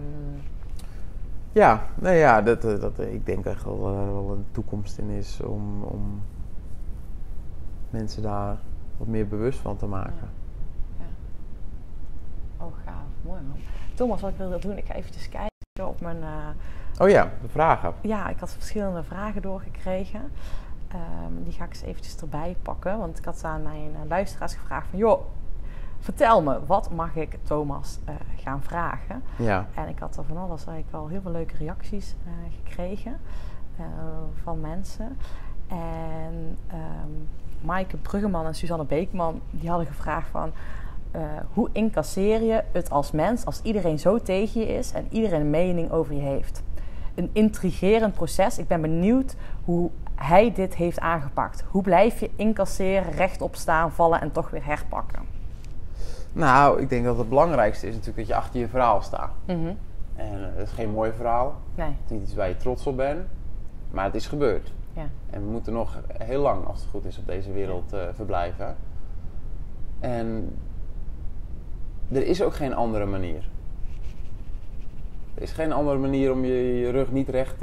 Ja, nee, ja, ik denk echt wel een toekomst in is om mensen daar wat meer bewust van te maken. Ja. Oh, gaaf. Mooi man. Thomas, wat ik wilde doen, ik ga eventjes kijken op mijn... Oh ja, de vragen. Ja, ik had verschillende vragen doorgekregen. Die ga ik eens eventjes erbij pakken. Want ik had aan mijn luisteraars gevraagd van... joh, vertel me, wat mag ik Thomas gaan vragen? Ja. En ik had er van alles eigenlijk al heel veel leuke reacties gekregen van mensen. En Maaike Bruggeman en Suzanne Beekman, die hadden gevraagd van... hoe incasseer je het als mens als iedereen zo tegen je is en iedereen een mening over je heeft? Een intrigerend proces. Ik ben benieuwd hoe hij dit heeft aangepakt. Hoe blijf je incasseren, rechtop staan, vallen en toch weer herpakken? Nou, ik denk dat het belangrijkste is natuurlijk dat je achter je verhaal staat. Mm-hmm. En het is geen mooi verhaal. Nee. Het is niet iets waar je trots op bent. Maar het is gebeurd. Ja. En we moeten nog heel lang, als het goed is, op deze wereld verblijven. En er is ook geen andere manier. Er is geen andere manier om je rug niet recht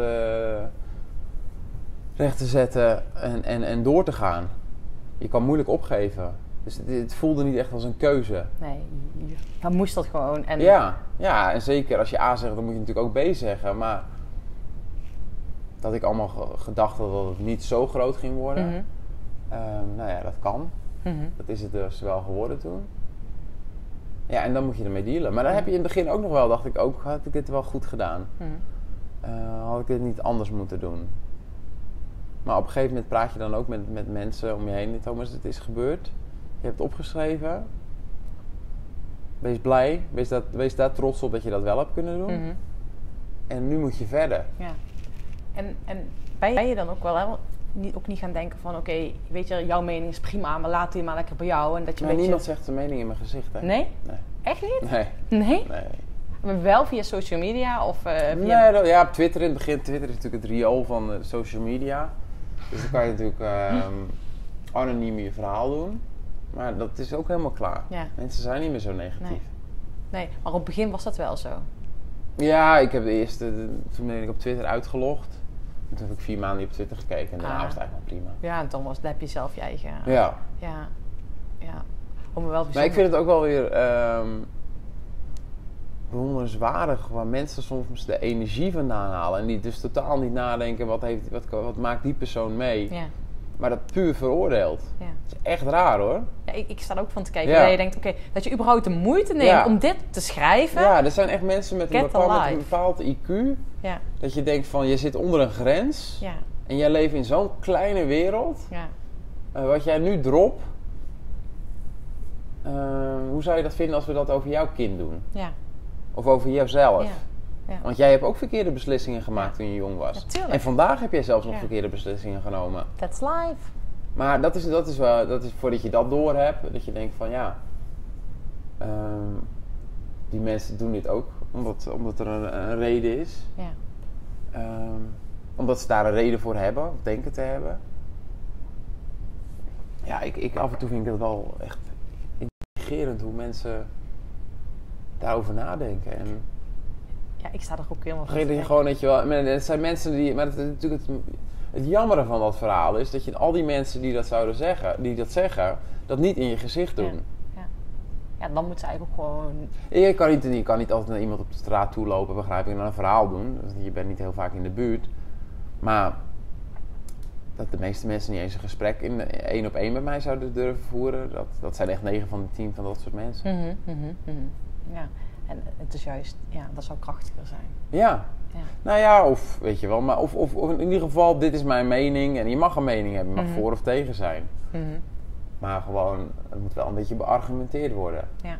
te zetten en door te gaan. Je kan moeilijk opgeven. Dus het voelde niet echt als een keuze. Nee, dan moest dat gewoon. En... Ja, en zeker als je A zegt, dan moet je natuurlijk ook B zeggen. Maar dat ik allemaal gedacht had dat het niet zo groot ging worden. Mm-hmm. Nou ja, dat kan. Mm-hmm. Dat is het dus wel geworden toen. Ja, en dan moet je ermee dealen. Maar dan heb je in het begin ook nog wel, dacht ik ook, had ik dit wel goed gedaan? Mm-hmm. Had ik dit niet anders moeten doen? Maar op een gegeven moment praat je dan ook met mensen om je heen. Thomas, het is gebeurd. Je hebt het opgeschreven. Wees blij. Wees daar trots op dat je dat wel hebt kunnen doen. Mm-hmm. En nu moet je verder. Ja. En ben je dan ook wel ook niet gaan denken van... oké, weet je, jouw mening is prima, maar laat die maar lekker bij jou. En dat je Maar niemand zegt zijn mening in mijn gezicht, hè? Nee? Nee. Echt niet? Nee. Nee? Nee. Maar wel via social media? Of via... Nee, ja, op Twitter in het begin. Twitter is natuurlijk het riool van social media. Dus dan kan je natuurlijk anoniem je verhaal doen. Maar dat is ook helemaal klaar. Ja. Mensen zijn niet meer zo negatief. Nee, maar op het begin was dat wel zo. Ja, ik heb toen ben ik op Twitter uitgelogd. En toen heb ik 4 maanden op Twitter gekeken. En daarna was het eigenlijk wel prima. Ja, en dan heb je zelf je eigen... Ja. Ja. Om wel maar ik vind het ook wel weer bewonderenswaardig waar mensen soms de energie vandaan halen. En die dus totaal niet nadenken wat maakt die persoon mee. Ja. Maar dat puur veroordeeld. Ja. Dat is echt raar hoor. Ja, ik sta er ook van te kijken. Dat je denkt, oké, dat je überhaupt de moeite neemt om dit te schrijven. Ja, er zijn echt mensen met een bepaald IQ. Ja. Dat je denkt van, je zit onder een grens. Ja. En jij leeft in zo'n kleine wereld. Ja. Wat jij nu dropt. Hoe zou je dat vinden als we dat over jouw kind doen? Ja. Of over jouzelf? Ja. Ja. Want jij hebt ook verkeerde beslissingen gemaakt toen je jong was. Ja, en vandaag heb jij zelfs nog verkeerde beslissingen genomen. That's life. Maar dat is voordat je dat door hebt. Dat je denkt van ja. Die mensen doen dit ook. Omdat er een reden is. Ja. Omdat ze daar een reden voor hebben. Of denken te hebben. Ja, ik af en toe vind ik het wel echt intrigerend hoe mensen daarover nadenken. En ja, ik sta er ook helemaal van. Dat je gewoon, weet je wel, het zijn mensen die, maar natuurlijk het jammere van dat verhaal is dat je al die mensen die dat zouden zeggen, dat niet in je gezicht doen. Ja, dan moet ze eigenlijk ook gewoon... Je kan niet altijd naar iemand op de straat toe lopen, begrijp ik, en dan een verhaal doen. Je bent niet heel vaak in de buurt. Maar dat de meeste mensen niet eens een gesprek 1-op-1 met mij zouden durven voeren, dat zijn echt 9 van de 10 van dat soort mensen. Ja. En het is juist, dat zou krachtiger zijn. Ja. Nou ja, of weet je wel, maar of in ieder geval, dit is mijn mening. En je mag een mening hebben, je mag voor of tegen zijn. Maar gewoon, het moet wel een beetje beargumenteerd worden. Ja.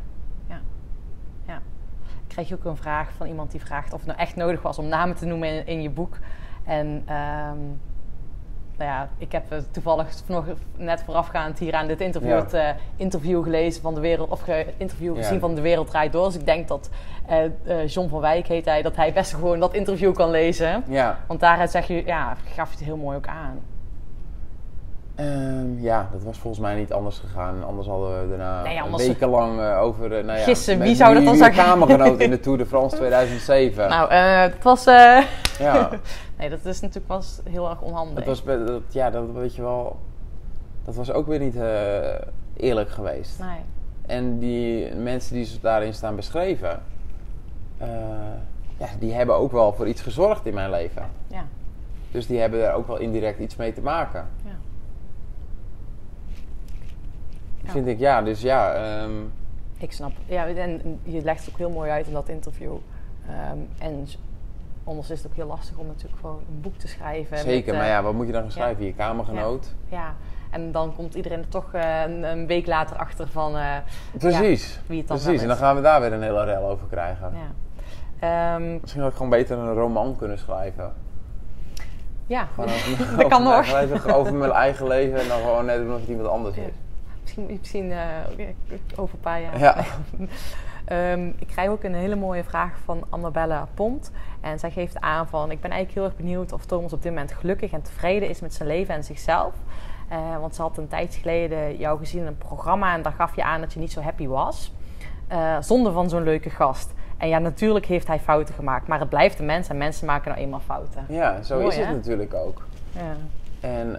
Ik kreeg ook een vraag van iemand die vraagt of het nou echt nodig was om namen te noemen in je boek. En ik heb toevallig nog net voorafgaand hier aan dit interview het interview gelezen van de wereld, of interview gezien van De Wereld Draait Door. Dus ik denk dat John van Wijk heet hij, dat hij best gewoon dat interview kan lezen. Ja. Want daaruit gaf je het heel mooi ook aan. Dat was volgens mij niet anders gegaan. Anders hadden we daarna wekenlang over... gissen, wie zou dat dan zeggen? Kamergenoot in de Tour de France 2007. Nou, het was... Nee, dat is natuurlijk was heel erg onhandig. Dat weet je wel... Dat was ook weer niet eerlijk geweest. Nee. En die mensen die daarin staan beschreven... die hebben ook wel voor iets gezorgd in mijn leven. Ja. Dus die hebben er ook wel indirect iets mee te maken. Ja. Vind ik, Ik snap. Ja, en je legt het ook heel mooi uit in dat interview. En anders is het ook heel lastig om natuurlijk gewoon een boek te schrijven. Zeker, maar wat moet je dan gaan schrijven? Je kamergenoot? Ja, en dan komt iedereen er toch een week later achter van... Precies, wie het dan precies. En dan gaan we daar weer een hele rel over krijgen. Ja. Misschien had ik gewoon beter een roman kunnen schrijven. Ja, dat kan nog. Over mijn eigen leven en dan gewoon net doen of het iemand anders is. Misschien over een paar jaar. Ja. Ik krijg ook een hele mooie vraag van Annabella Pont. En zij geeft aan van... Ik ben eigenlijk heel erg benieuwd of Thomas op dit moment gelukkig en tevreden is met zijn leven en zichzelf. Want ze had een tijd geleden jou gezien in een programma... en daar gaf je aan dat je niet zo happy was. Zonder van zo'n leuke gast. En ja, natuurlijk heeft hij fouten gemaakt. Maar het blijft een mens en mensen maken nou eenmaal fouten. Ja, zo mooi, is het natuurlijk ook. Ja. En...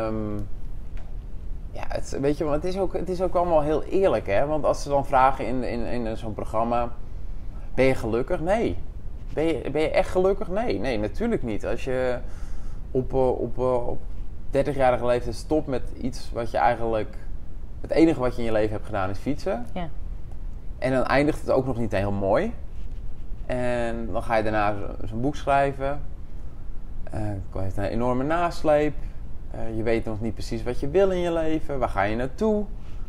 weet je, want het is ook allemaal heel eerlijk, hè? Want als ze dan vragen in zo'n programma... Ben je gelukkig? Nee. Ben je echt gelukkig? Nee, natuurlijk niet. Als je op 30-jarige leeftijd stopt met iets wat je eigenlijk... Het enige wat je in je leven hebt gedaan is fietsen. Ja. En dan eindigt het ook nog niet heel mooi. En dan ga je daarna zo'n boek schrijven. Het heeft een enorme nasleep. Je weet nog niet precies wat je wil in je leven. Waar ga je naartoe?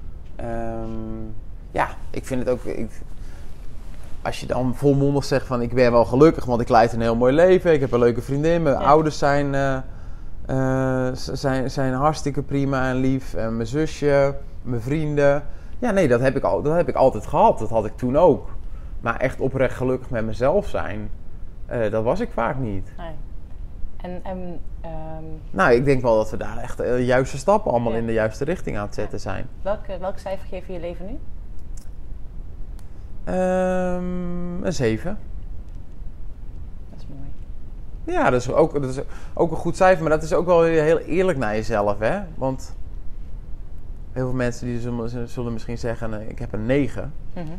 Ik vind het ook... als je dan volmondig zegt van... Ik ben wel gelukkig, want ik leid een heel mooi leven. Ik heb een leuke vriendin. Mijn ouders zijn hartstikke prima en lief. En mijn zusje, mijn vrienden. Ja, nee, dat heb ik altijd gehad. Dat had ik toen ook. Maar echt oprecht gelukkig met mezelf zijn... dat was ik vaak niet. Nee. Nou, ik denk wel dat we daar echt de juiste stappen allemaal in de juiste richting aan het zetten zijn. Welk cijfer geef je je leven nu? Een 7. Dat is mooi. Ja, dat is ook een goed cijfer, maar dat is ook wel heel eerlijk naar jezelf, hè? Want heel veel mensen die zullen misschien zeggen, ik heb een 9. Mm-hmm.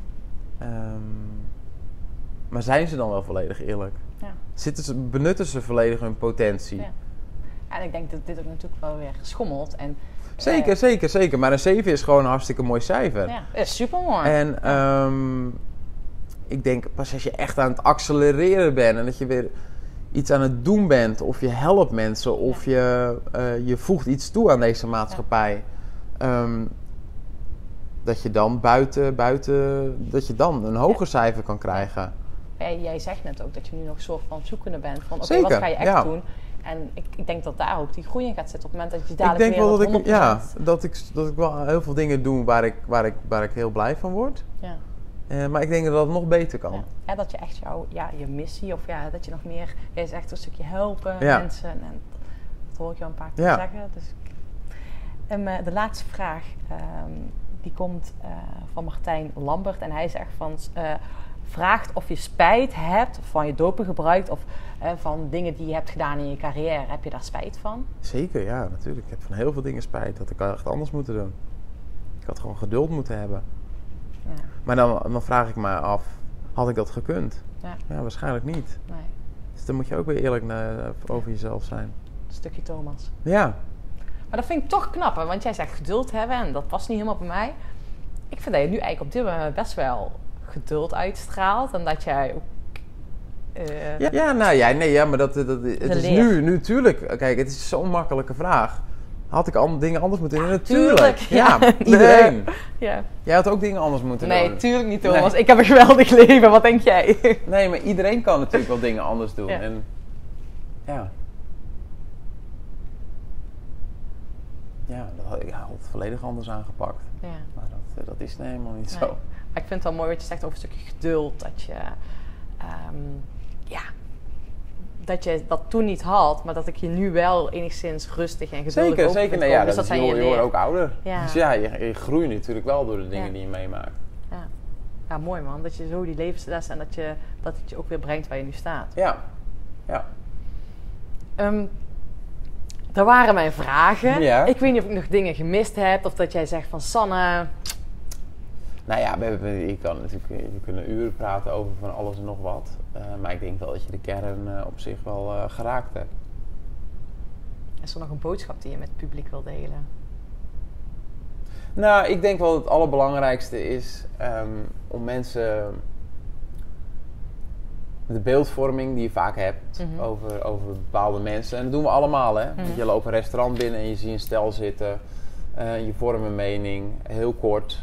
Maar zijn ze dan wel volledig eerlijk? Ja. Benutten ze volledig hun potentie? Ja. En ik denk dat dit ook natuurlijk wel weer schommelt. En, Zeker. Maar een 7 is gewoon een hartstikke mooi cijfer. Ja, is supermooi. En ik denk pas als je echt aan het accelereren bent... en dat je weer iets aan het doen bent... of je helpt mensen... of je voegt iets toe aan deze maatschappij... dat je dan buiten... dat je dan een hoger cijfer kan krijgen. Jij zegt net ook dat je nu nog een soort van zoekende bent... van oké, wat ga je echt doen... En ik denk dat daar ook die groei in gaat zitten. Op het moment dat je dadelijk ik denk weer wel dat ik wel heel veel dingen doe waar ik heel blij van word. Ja. Maar ik denk dat het nog beter kan. Ja, dat je echt je missie of dat je nog meer... Jij zegt een stukje helpen mensen. En dat hoor ik jou een paar keer zeggen. Dus, de laatste vraag die komt van Martijn Lambert. En hij zegt vraagt of je spijt hebt van je dopinggebruik of van dingen die je hebt gedaan in je carrière. Heb je daar spijt van? Zeker, ja, natuurlijk. Ik heb van heel veel dingen spijt. Dat ik echt anders moeten doen. Ik had gewoon geduld moeten hebben. Ja. Maar dan vraag ik me af, had ik dat gekund? Ja, waarschijnlijk niet. Nee. Dus dan moet je ook weer eerlijk over jezelf zijn. Een stukje Thomas. Ja. Maar dat vind ik toch knap, hè? Want jij zegt geduld hebben en dat past niet helemaal bij mij. Ik vind dat je nu eigenlijk op dit moment best wel geduld uitstraalt en dat jij ook... maar het is nu natuurlijk... Kijk, het is zo'n makkelijke vraag. Had ik dingen anders moeten doen? Natuurlijk. Ja, iedereen. Ja. Jij had ook dingen anders moeten doen. Nee, tuurlijk niet, Thomas. Nee. Ik heb een geweldig leven. Wat denk jij? Nee, maar iedereen kan natuurlijk wel dingen anders doen. Ja. En, ja. had het volledig anders aangepakt. Ja. Maar dat is helemaal niet Nee. zo. Maar ik vind het wel mooi wat je zegt over een stukje geduld. Dat je, dat je dat toen niet had, maar dat ik je nu wel enigszins rustig en geduldig Zeker. over vind Nee, komen. ja, Dus je wordt ook ouder. Ja. Dus ja, je groeit natuurlijk wel door de dingen Ja. die je meemaakt. Ja. Ja, mooi man. Dat je zo die levensles en dat het je ook weer brengt waar je nu staat. Ja. Dat waren mijn vragen. Ja. Ik weet niet of ik nog dingen gemist heb. Of dat jij zegt van Sanne. Nou ja, we kunnen uren praten over van alles en nog wat. Maar ik denk wel dat je de kern op zich wel geraakt hebt. Is er nog een boodschap die je met het publiek wil delen? Nou, ik denk wel dat het allerbelangrijkste is om mensen de beeldvorming die je vaak hebt over bepaalde mensen. En dat doen we allemaal, hè. Want je loopt een restaurant binnen en je ziet een stel zitten. Je vormt een mening, heel kort.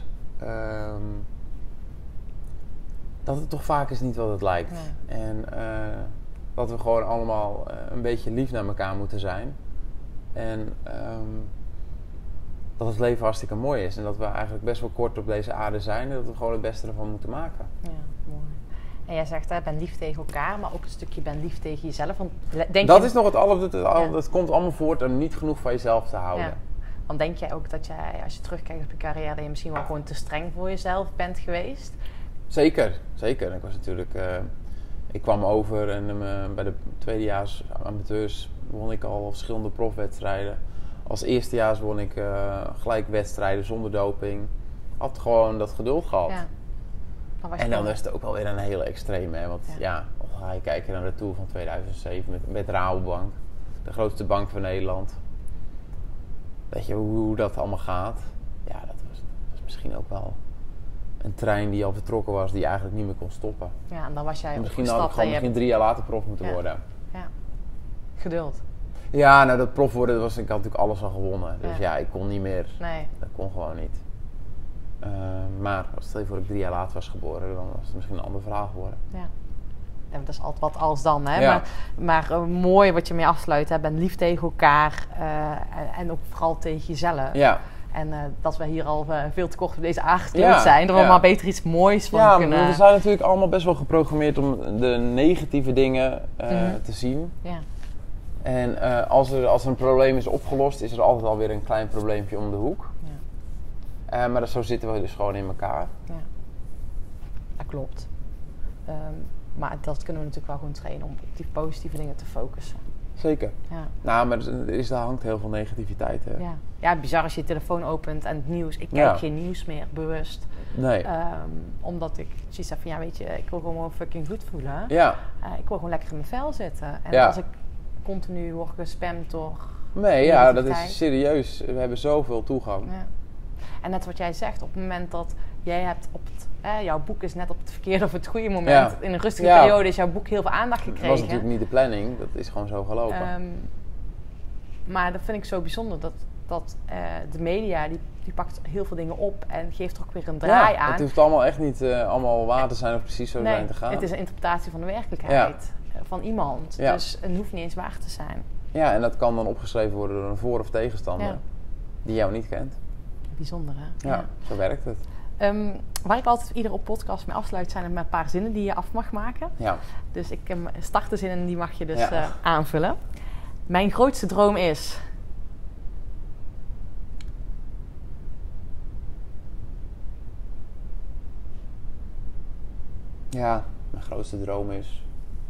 Dat het toch vaak is niet wat het lijkt. Nee. En dat we gewoon allemaal een beetje lief naar elkaar moeten zijn. En dat het leven hartstikke mooi is. En dat we eigenlijk best wel kort op deze aarde zijn. En dat we gewoon het beste ervan moeten maken. Ja, mooi. En jij zegt, ben lief tegen elkaar, maar ook een stukje ben lief tegen jezelf. Want Is nog dat komt allemaal voort om niet genoeg van jezelf te houden. Ja. Want denk jij ook dat jij, als je terugkijkt op je carrière, dat je misschien wel gewoon te streng voor jezelf bent geweest? Zeker. Ik was natuurlijk... ik kwam over en bij de tweedejaars amateurs won ik al verschillende profwedstrijden. Als eerstejaars won ik gelijk wedstrijden zonder doping. Had gewoon dat geduld gehad. Ja. En dan is het ook wel weer een hele extreme. Hè? Want dan ga je kijken naar de Tour van 2007 met Rabobank. De grootste bank van Nederland. Weet je hoe dat allemaal gaat? Ja, dat was misschien ook wel een trein die al vertrokken was, die eigenlijk niet meer kon stoppen. Ja, en dan was jij misschien had ik gewoon 3 jaar later prof moeten worden. Ja. Geduld. Ja, nou dat prof worden, ik had natuurlijk alles al gewonnen. Dus ja, ik kon niet meer. Nee. Dat kon gewoon niet. Maar stel je voor dat ik 3 jaar later was geboren, dan was het misschien een ander verhaal geworden. Ja. Ja, dat is altijd wat als dan, hè? Ja. Maar mooi wat je mee afsluit, hè? Ben lief tegen elkaar en ook vooral tegen jezelf. Ja. En dat we hier al veel te kort op deze aangesteld zijn. Dat we maar beter iets moois van kunnen... Ja, we zijn natuurlijk allemaal best wel geprogrammeerd om de negatieve dingen te zien. Ja. En als er een probleem is opgelost, is er altijd alweer een klein probleempje om de hoek. Ja. Maar zo zitten we dus gewoon in elkaar. Ja, dat klopt. Maar dat kunnen we natuurlijk wel gewoon trainen om op die positieve dingen te focussen. Zeker. Ja. Nou, maar er hangt heel veel negativiteit. Hè? Ja. Ja, bizar als je je telefoon opent en het nieuws. Ik kijk geen nieuws meer, bewust. Nee. Omdat ik zoiets heb van, ja weet je, ik wil gewoon fucking goed voelen. Ja. Ik wil gewoon lekker in mijn vel zitten. En als ik continu word gespamd door... Nee, ja, dat is serieus. We hebben zoveel toegang. Ja. En net wat jij zegt, op het moment dat jij hebt jouw boek is net op het verkeerde of het goede moment. Ja. In een rustige periode is jouw boek heel veel aandacht gekregen. Dat was natuurlijk niet de planning, dat is gewoon zo gelopen. Maar dat vind ik zo bijzonder, dat de media, die pakt heel veel dingen op en geeft er ook weer een draai aan. Het hoeft allemaal echt niet allemaal waar te zijn of precies zo zijn te gaan. Het is een interpretatie van de werkelijkheid van iemand. Ja. Dus het hoeft niet eens waar te zijn. Ja, en dat kan dan opgeschreven worden door een voor- of tegenstander die jou niet kent. Bijzonder, hè? Ja, zo werkt het. Waar ik altijd iedere podcast mee afsluit, zijn er maar een paar zinnen die je af mag maken. Ja. Dus ik start de zinnen en die mag je dus aanvullen. Mijn grootste droom is... Ja, mijn grootste droom is...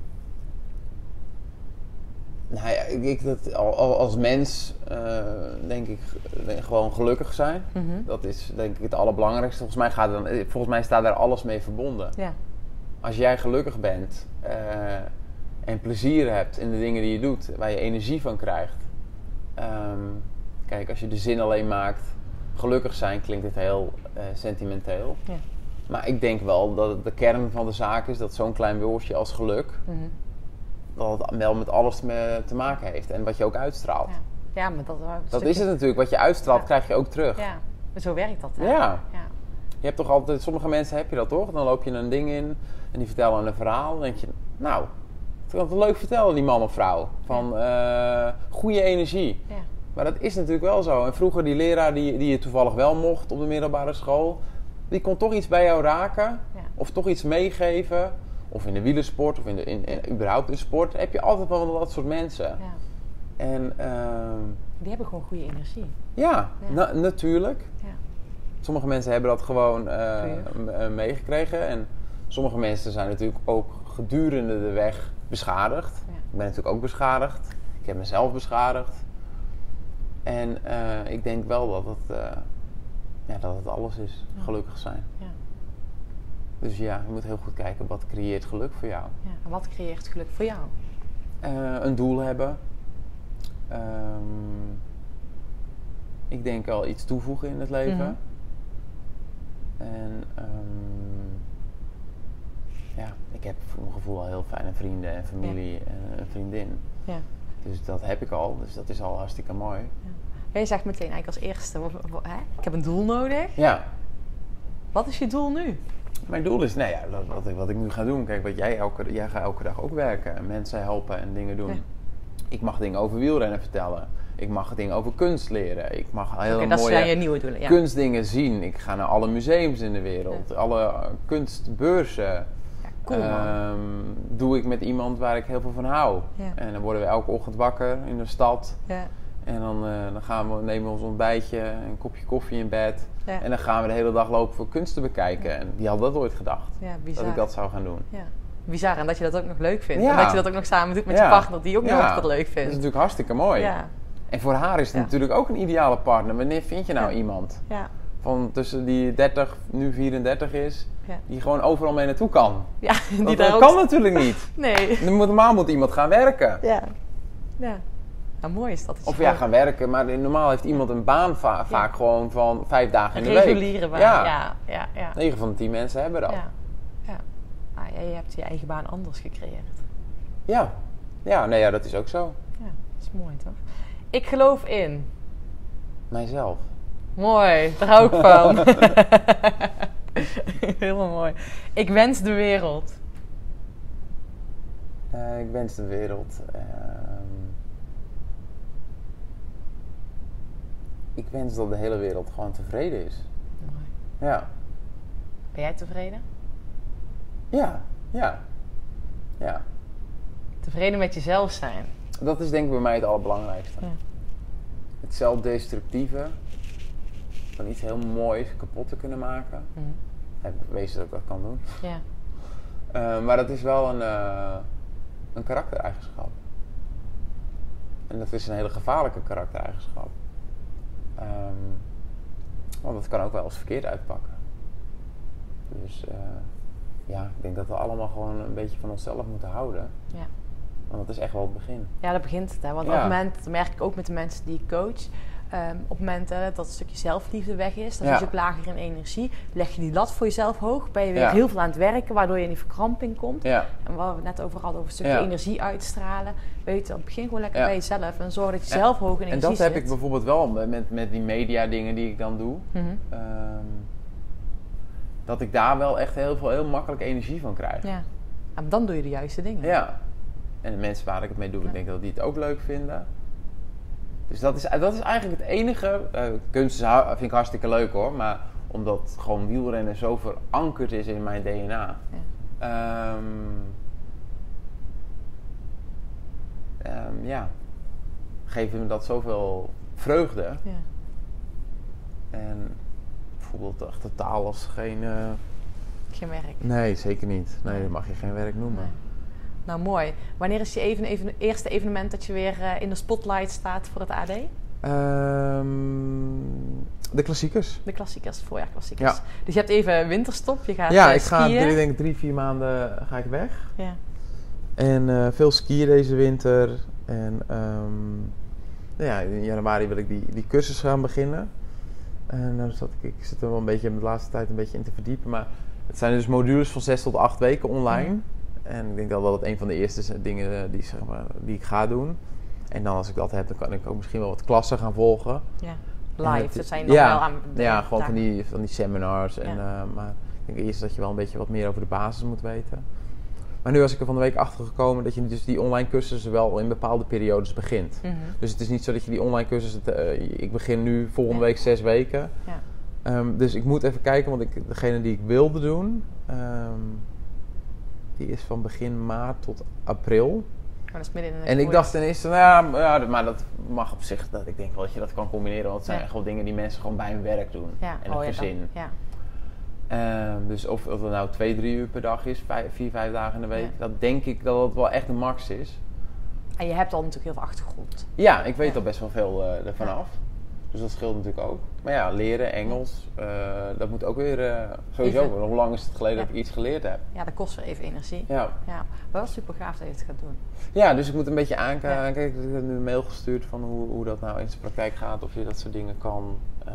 Nou ja, als mens denk ik gewoon gelukkig zijn. Mm-hmm. Dat is denk ik het allerbelangrijkste. Volgens mij staat daar alles mee verbonden. Ja. Als jij gelukkig bent en plezier hebt in de dingen die je doet, waar je energie van krijgt. Kijk, als je de zin alleen maakt, gelukkig zijn, klinkt het heel sentimenteel. Ja. Maar ik denk wel dat het de kern van de zaak is dat zo'n klein woordje als geluk... Mm-hmm. Dat het wel met alles te maken heeft. En wat je ook uitstraalt. Ja, maar dat is het natuurlijk. Wat je uitstraalt, krijg je ook terug. Ja, zo werkt dat. Hè? Ja. Je hebt toch altijd... Sommige mensen heb je dat toch? Dan loop je een ding in en die vertellen een verhaal. Dan denk je, het kan het leuk vertellen, die man of vrouw. Van goede energie. Ja. Maar dat is natuurlijk wel zo. En vroeger die leraar die je toevallig wel mocht op de middelbare school, die kon toch iets bij jou raken. Ja. Of toch iets meegeven. Of in de wielersport of überhaupt in sport. Heb je altijd wel dat soort mensen. Ja. En Die hebben gewoon goede energie. natuurlijk. Ja. Sommige mensen hebben dat gewoon meegekregen. En sommige mensen zijn natuurlijk ook gedurende de weg beschadigd. Ja. Ik ben natuurlijk ook beschadigd. Ik heb mezelf beschadigd. En ik denk wel dat het alles is. Ja. Gelukkig zijn. Ja. Dus ja, je moet heel goed kijken wat creëert geluk voor jou. Ja. En wat creëert geluk voor jou? Een doel hebben. Ik denk wel iets toevoegen in het leven. Mhm. En ik heb voor mijn gevoel al heel fijne vrienden en familie en een vriendin. Ja. Dus dat heb ik al. Dus dat is al hartstikke mooi. Ja. Jij zegt meteen eigenlijk als eerste, ik heb een doel nodig. Ja. Wat is je doel nu? Mijn doel is, wat ik nu ga doen. Kijk, jij gaat elke dag ook werken. En mensen helpen en dingen doen. Ja. Ik mag dingen over wielrennen vertellen. Ik mag dingen over kunst leren. Ik mag heel dat mooie zijn je nieuwe doelen, ja. kunstdingen zien. Ik ga naar alle museums in de wereld. Ja. Alle kunstbeurzen. Ja, cool, doe ik met iemand waar ik heel veel van hou. Ja. En dan worden we elke ochtend wakker in de stad. Ja. En dan nemen we ons ontbijtje, een kopje koffie in bed. Ja. En dan gaan we de hele dag lopen voor kunst te bekijken. Ja. En wie had dat ooit gedacht? Ja, dat ik dat zou gaan doen. Ja. Bizar, en dat je dat ook nog leuk vindt. Ja. En dat je dat ook nog samen doet met je partner, die ook nog dat leuk vindt. Dat is natuurlijk hartstikke mooi. Ja. En voor haar is het natuurlijk ook een ideale partner. Wanneer vind je nou iemand? Ja. Van tussen die 30, nu 34 is, die gewoon overal mee naartoe kan. Ja, dat kan natuurlijk niet. Nee. Normaal moet iemand gaan werken. Ja. Ja. Nou, mooi is dat. Of gaan werken, maar normaal heeft iemand een baan vaak gewoon van 5 dagen in de week. Een reguliere baan, ja. 9 van de 10 mensen hebben dat. Ja. Je hebt je eigen baan anders gecreëerd. Ja, dat is ook zo. Ja, dat is mooi toch? Ik geloof in... Mijzelf. Mooi, daar hou ik van. Helemaal mooi. Ik wens de wereld. Ik wens de wereld... ik wens dat de hele wereld gewoon tevreden is. Mooi. Ja. Ben jij tevreden? Ja. Tevreden met jezelf zijn. Dat is denk ik bij mij het allerbelangrijkste. Ja. Het zelfdestructieve. Van iets heel moois kapot te kunnen maken. Mm-hmm. Heb ik bewezen dat ik dat kan doen. Ja. Maar dat is wel een karaktereigenschap. En dat is een hele gevaarlijke karaktereigenschap. Want dat kan ook wel eens verkeerd uitpakken. Dus ik denk dat we allemaal gewoon een beetje van onszelf moeten houden. Ja. Want dat is echt wel het begin. Ja, dat begint het. Hè? Want op het moment, dat merk ik ook met de mensen die ik coach. Op momenten dat het stukje zelfliefde weg is, dan zit je ook lager in energie. Leg je die lat voor jezelf hoog, ben je weer heel veel aan het werken, waardoor je in die verkramping komt. Ja. En waar we het net over hadden, over een stukje energie uitstralen. Weet je, dan begin gewoon lekker bij jezelf en zorg dat je zelf hoog in energie zit. En dat heb ik bijvoorbeeld wel met die media dingen die ik dan doe. Mm-hmm. Dat ik daar wel echt heel makkelijk energie van krijg. Ja. En dan doe je de juiste dingen. Ja. En de mensen waar ik het mee doe, ik denk dat die het ook leuk vinden. Dus dat is eigenlijk het enige. Kunst vind ik hartstikke leuk hoor. Maar omdat gewoon wielrennen zo verankerd is in mijn DNA. Geeft me dat zoveel vreugde. Ja. En bijvoorbeeld echt totaal als geen werk. Nee, zeker niet. Nee, dat mag je geen werk noemen. Nee. Nou, mooi. Wanneer is je eerste evenement dat je weer in de spotlight staat voor het AD? De klassiekers. De klassiekers, voorjaarklassiekers. Ja. Dus je hebt even winterstop, je gaat ik skiën. Ik denk 3-4 maanden ga ik weg. Ja. En veel skiën deze winter. En in januari wil ik die cursus gaan beginnen. En ik zit er wel een beetje de laatste tijd een beetje in te verdiepen. Maar het zijn dus modules van 6 tot 8 weken online. Mm. En ik denk dat dat een van de eerste dingen die ik ga doen. En dan als ik dat heb, dan kan ik ook misschien wel wat klassen gaan volgen. Ja, live. Dat zijn dan wel aan... Ja, gewoon van die seminars. En, maar ik denk eerst dat je wel een beetje wat meer over de basis moet weten. Maar nu was ik er van de week achter gekomen dat je dus die online cursussen wel in bepaalde periodes begint. Mhm. Dus het is niet zo dat je die online cursussen... ik begin nu volgende week 6 weken. Ja. Dus ik moet even kijken, want degene die ik wilde doen... die is van begin maart tot april. Maar dat is midden in de En ik dacht ten eerste, maar dat mag op zich... Ik denk wel dat je dat kan combineren. Want het zijn echt wel dingen die mensen gewoon bij hun werk doen. Ja. En het gezin. Ja. Dus of het nou 2-3 uur per dag is, 4-5 dagen in de week, dat denk ik dat het wel echt een max is. En je hebt al natuurlijk heel veel achtergrond. Ja, ik weet al best wel veel ervan af. Dus dat scheelt natuurlijk ook. Maar ja, leren, Engels, dat moet ook weer sowieso. Even. Hoe lang is het geleden dat ik iets geleerd heb? Ja, dat kost weer even energie. Ja. Maar wel super gaaf dat je het gaat doen. Ja, dus ik moet een beetje aankijken. Ik heb nu een mail gestuurd van hoe dat nou in zijn praktijk gaat. Of je dat soort dingen kan...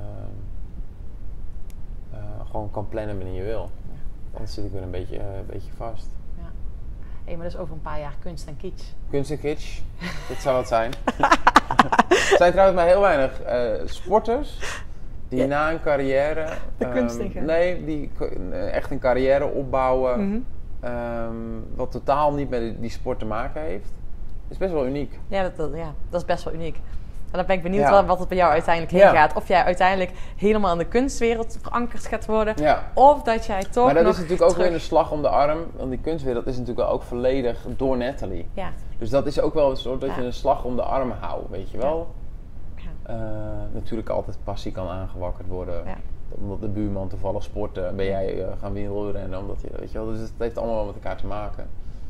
gewoon kan plannen wanneer je wil. Ja. Anders zit ik weer een beetje vast. Ja. Hey, maar dat is over een paar jaar kunst en kitsch. Kunst en kitsch, dat zou het zijn. Er zijn trouwens maar heel weinig sporters die na een carrière... De kunst in gaan. Nee, die echt een carrière opbouwen... Mhm. Wat totaal niet met die sport te maken heeft. Is best wel uniek. Ja, dat is best wel uniek. En dan ben ik benieuwd wat het bij jou uiteindelijk heen gaat. Of jij uiteindelijk helemaal in de kunstwereld verankerd gaat worden. Ja. Of dat jij toch Maar dat nog is natuurlijk ook weer een slag om de arm. Want die kunstwereld is natuurlijk ook volledig door Nathalie. Ja. Dus dat is ook wel een soort dat je een slag om de arm houdt, weet je wel. Ja. Natuurlijk altijd passie kan aangewakkerd worden. Ja. Omdat de buurman toevallig sporten, ben jij gaan wielrennen. Omdat je, weet je wel. Dus het heeft allemaal wel met elkaar te maken.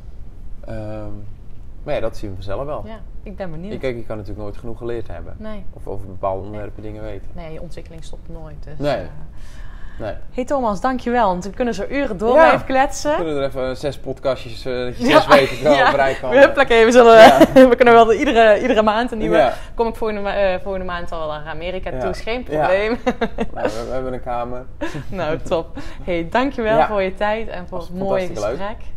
Maar ja, dat zien we vanzelf wel. Ja, ik ben benieuwd. Je kan natuurlijk nooit genoeg geleerd hebben. Nee. Of over bepaalde onderwerpen dingen weten. Nee, je ontwikkeling stopt nooit. Dus, Nee. Hey Thomas, dankjewel. Want we kunnen zo uren door blijven kletsen. We kunnen er even 6 podcastjes, dat je 6 weken wel bereik kan. We kunnen wel iedere maand een nieuwe. Kom ik volgende maand al naar Amerika toe, is geen probleem. Nou, we hebben een kamer. Nou, top. Hey, dankjewel voor je tijd en voor het mooie gesprek. Leuk.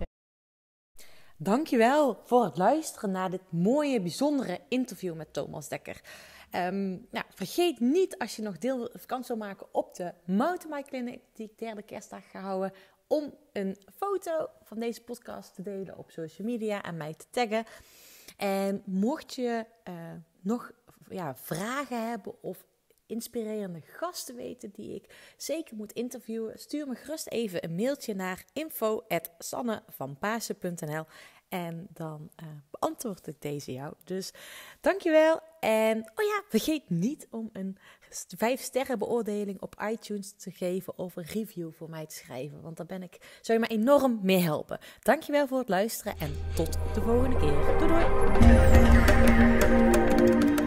Dankjewel voor het luisteren naar dit mooie, bijzondere interview met Thomas Dekker. Vergeet niet, als je nog kans wil maken op de Mountainbike Clinic die ik derde kerstdag ga houden, om een foto van deze podcast te delen op social media en mij te taggen. En mocht je nog vragen hebben of inspirerende gasten weten die ik zeker moet interviewen, stuur me gerust even een mailtje naar info@sannevanpasen.nl en dan beantwoord ik deze jou. Dus dankjewel en vergeet niet om een 5-sterren beoordeling op iTunes te geven of een review voor mij te schrijven, want daar zou je me enorm mee helpen. Dankjewel voor het luisteren en tot de volgende keer. Doei doei!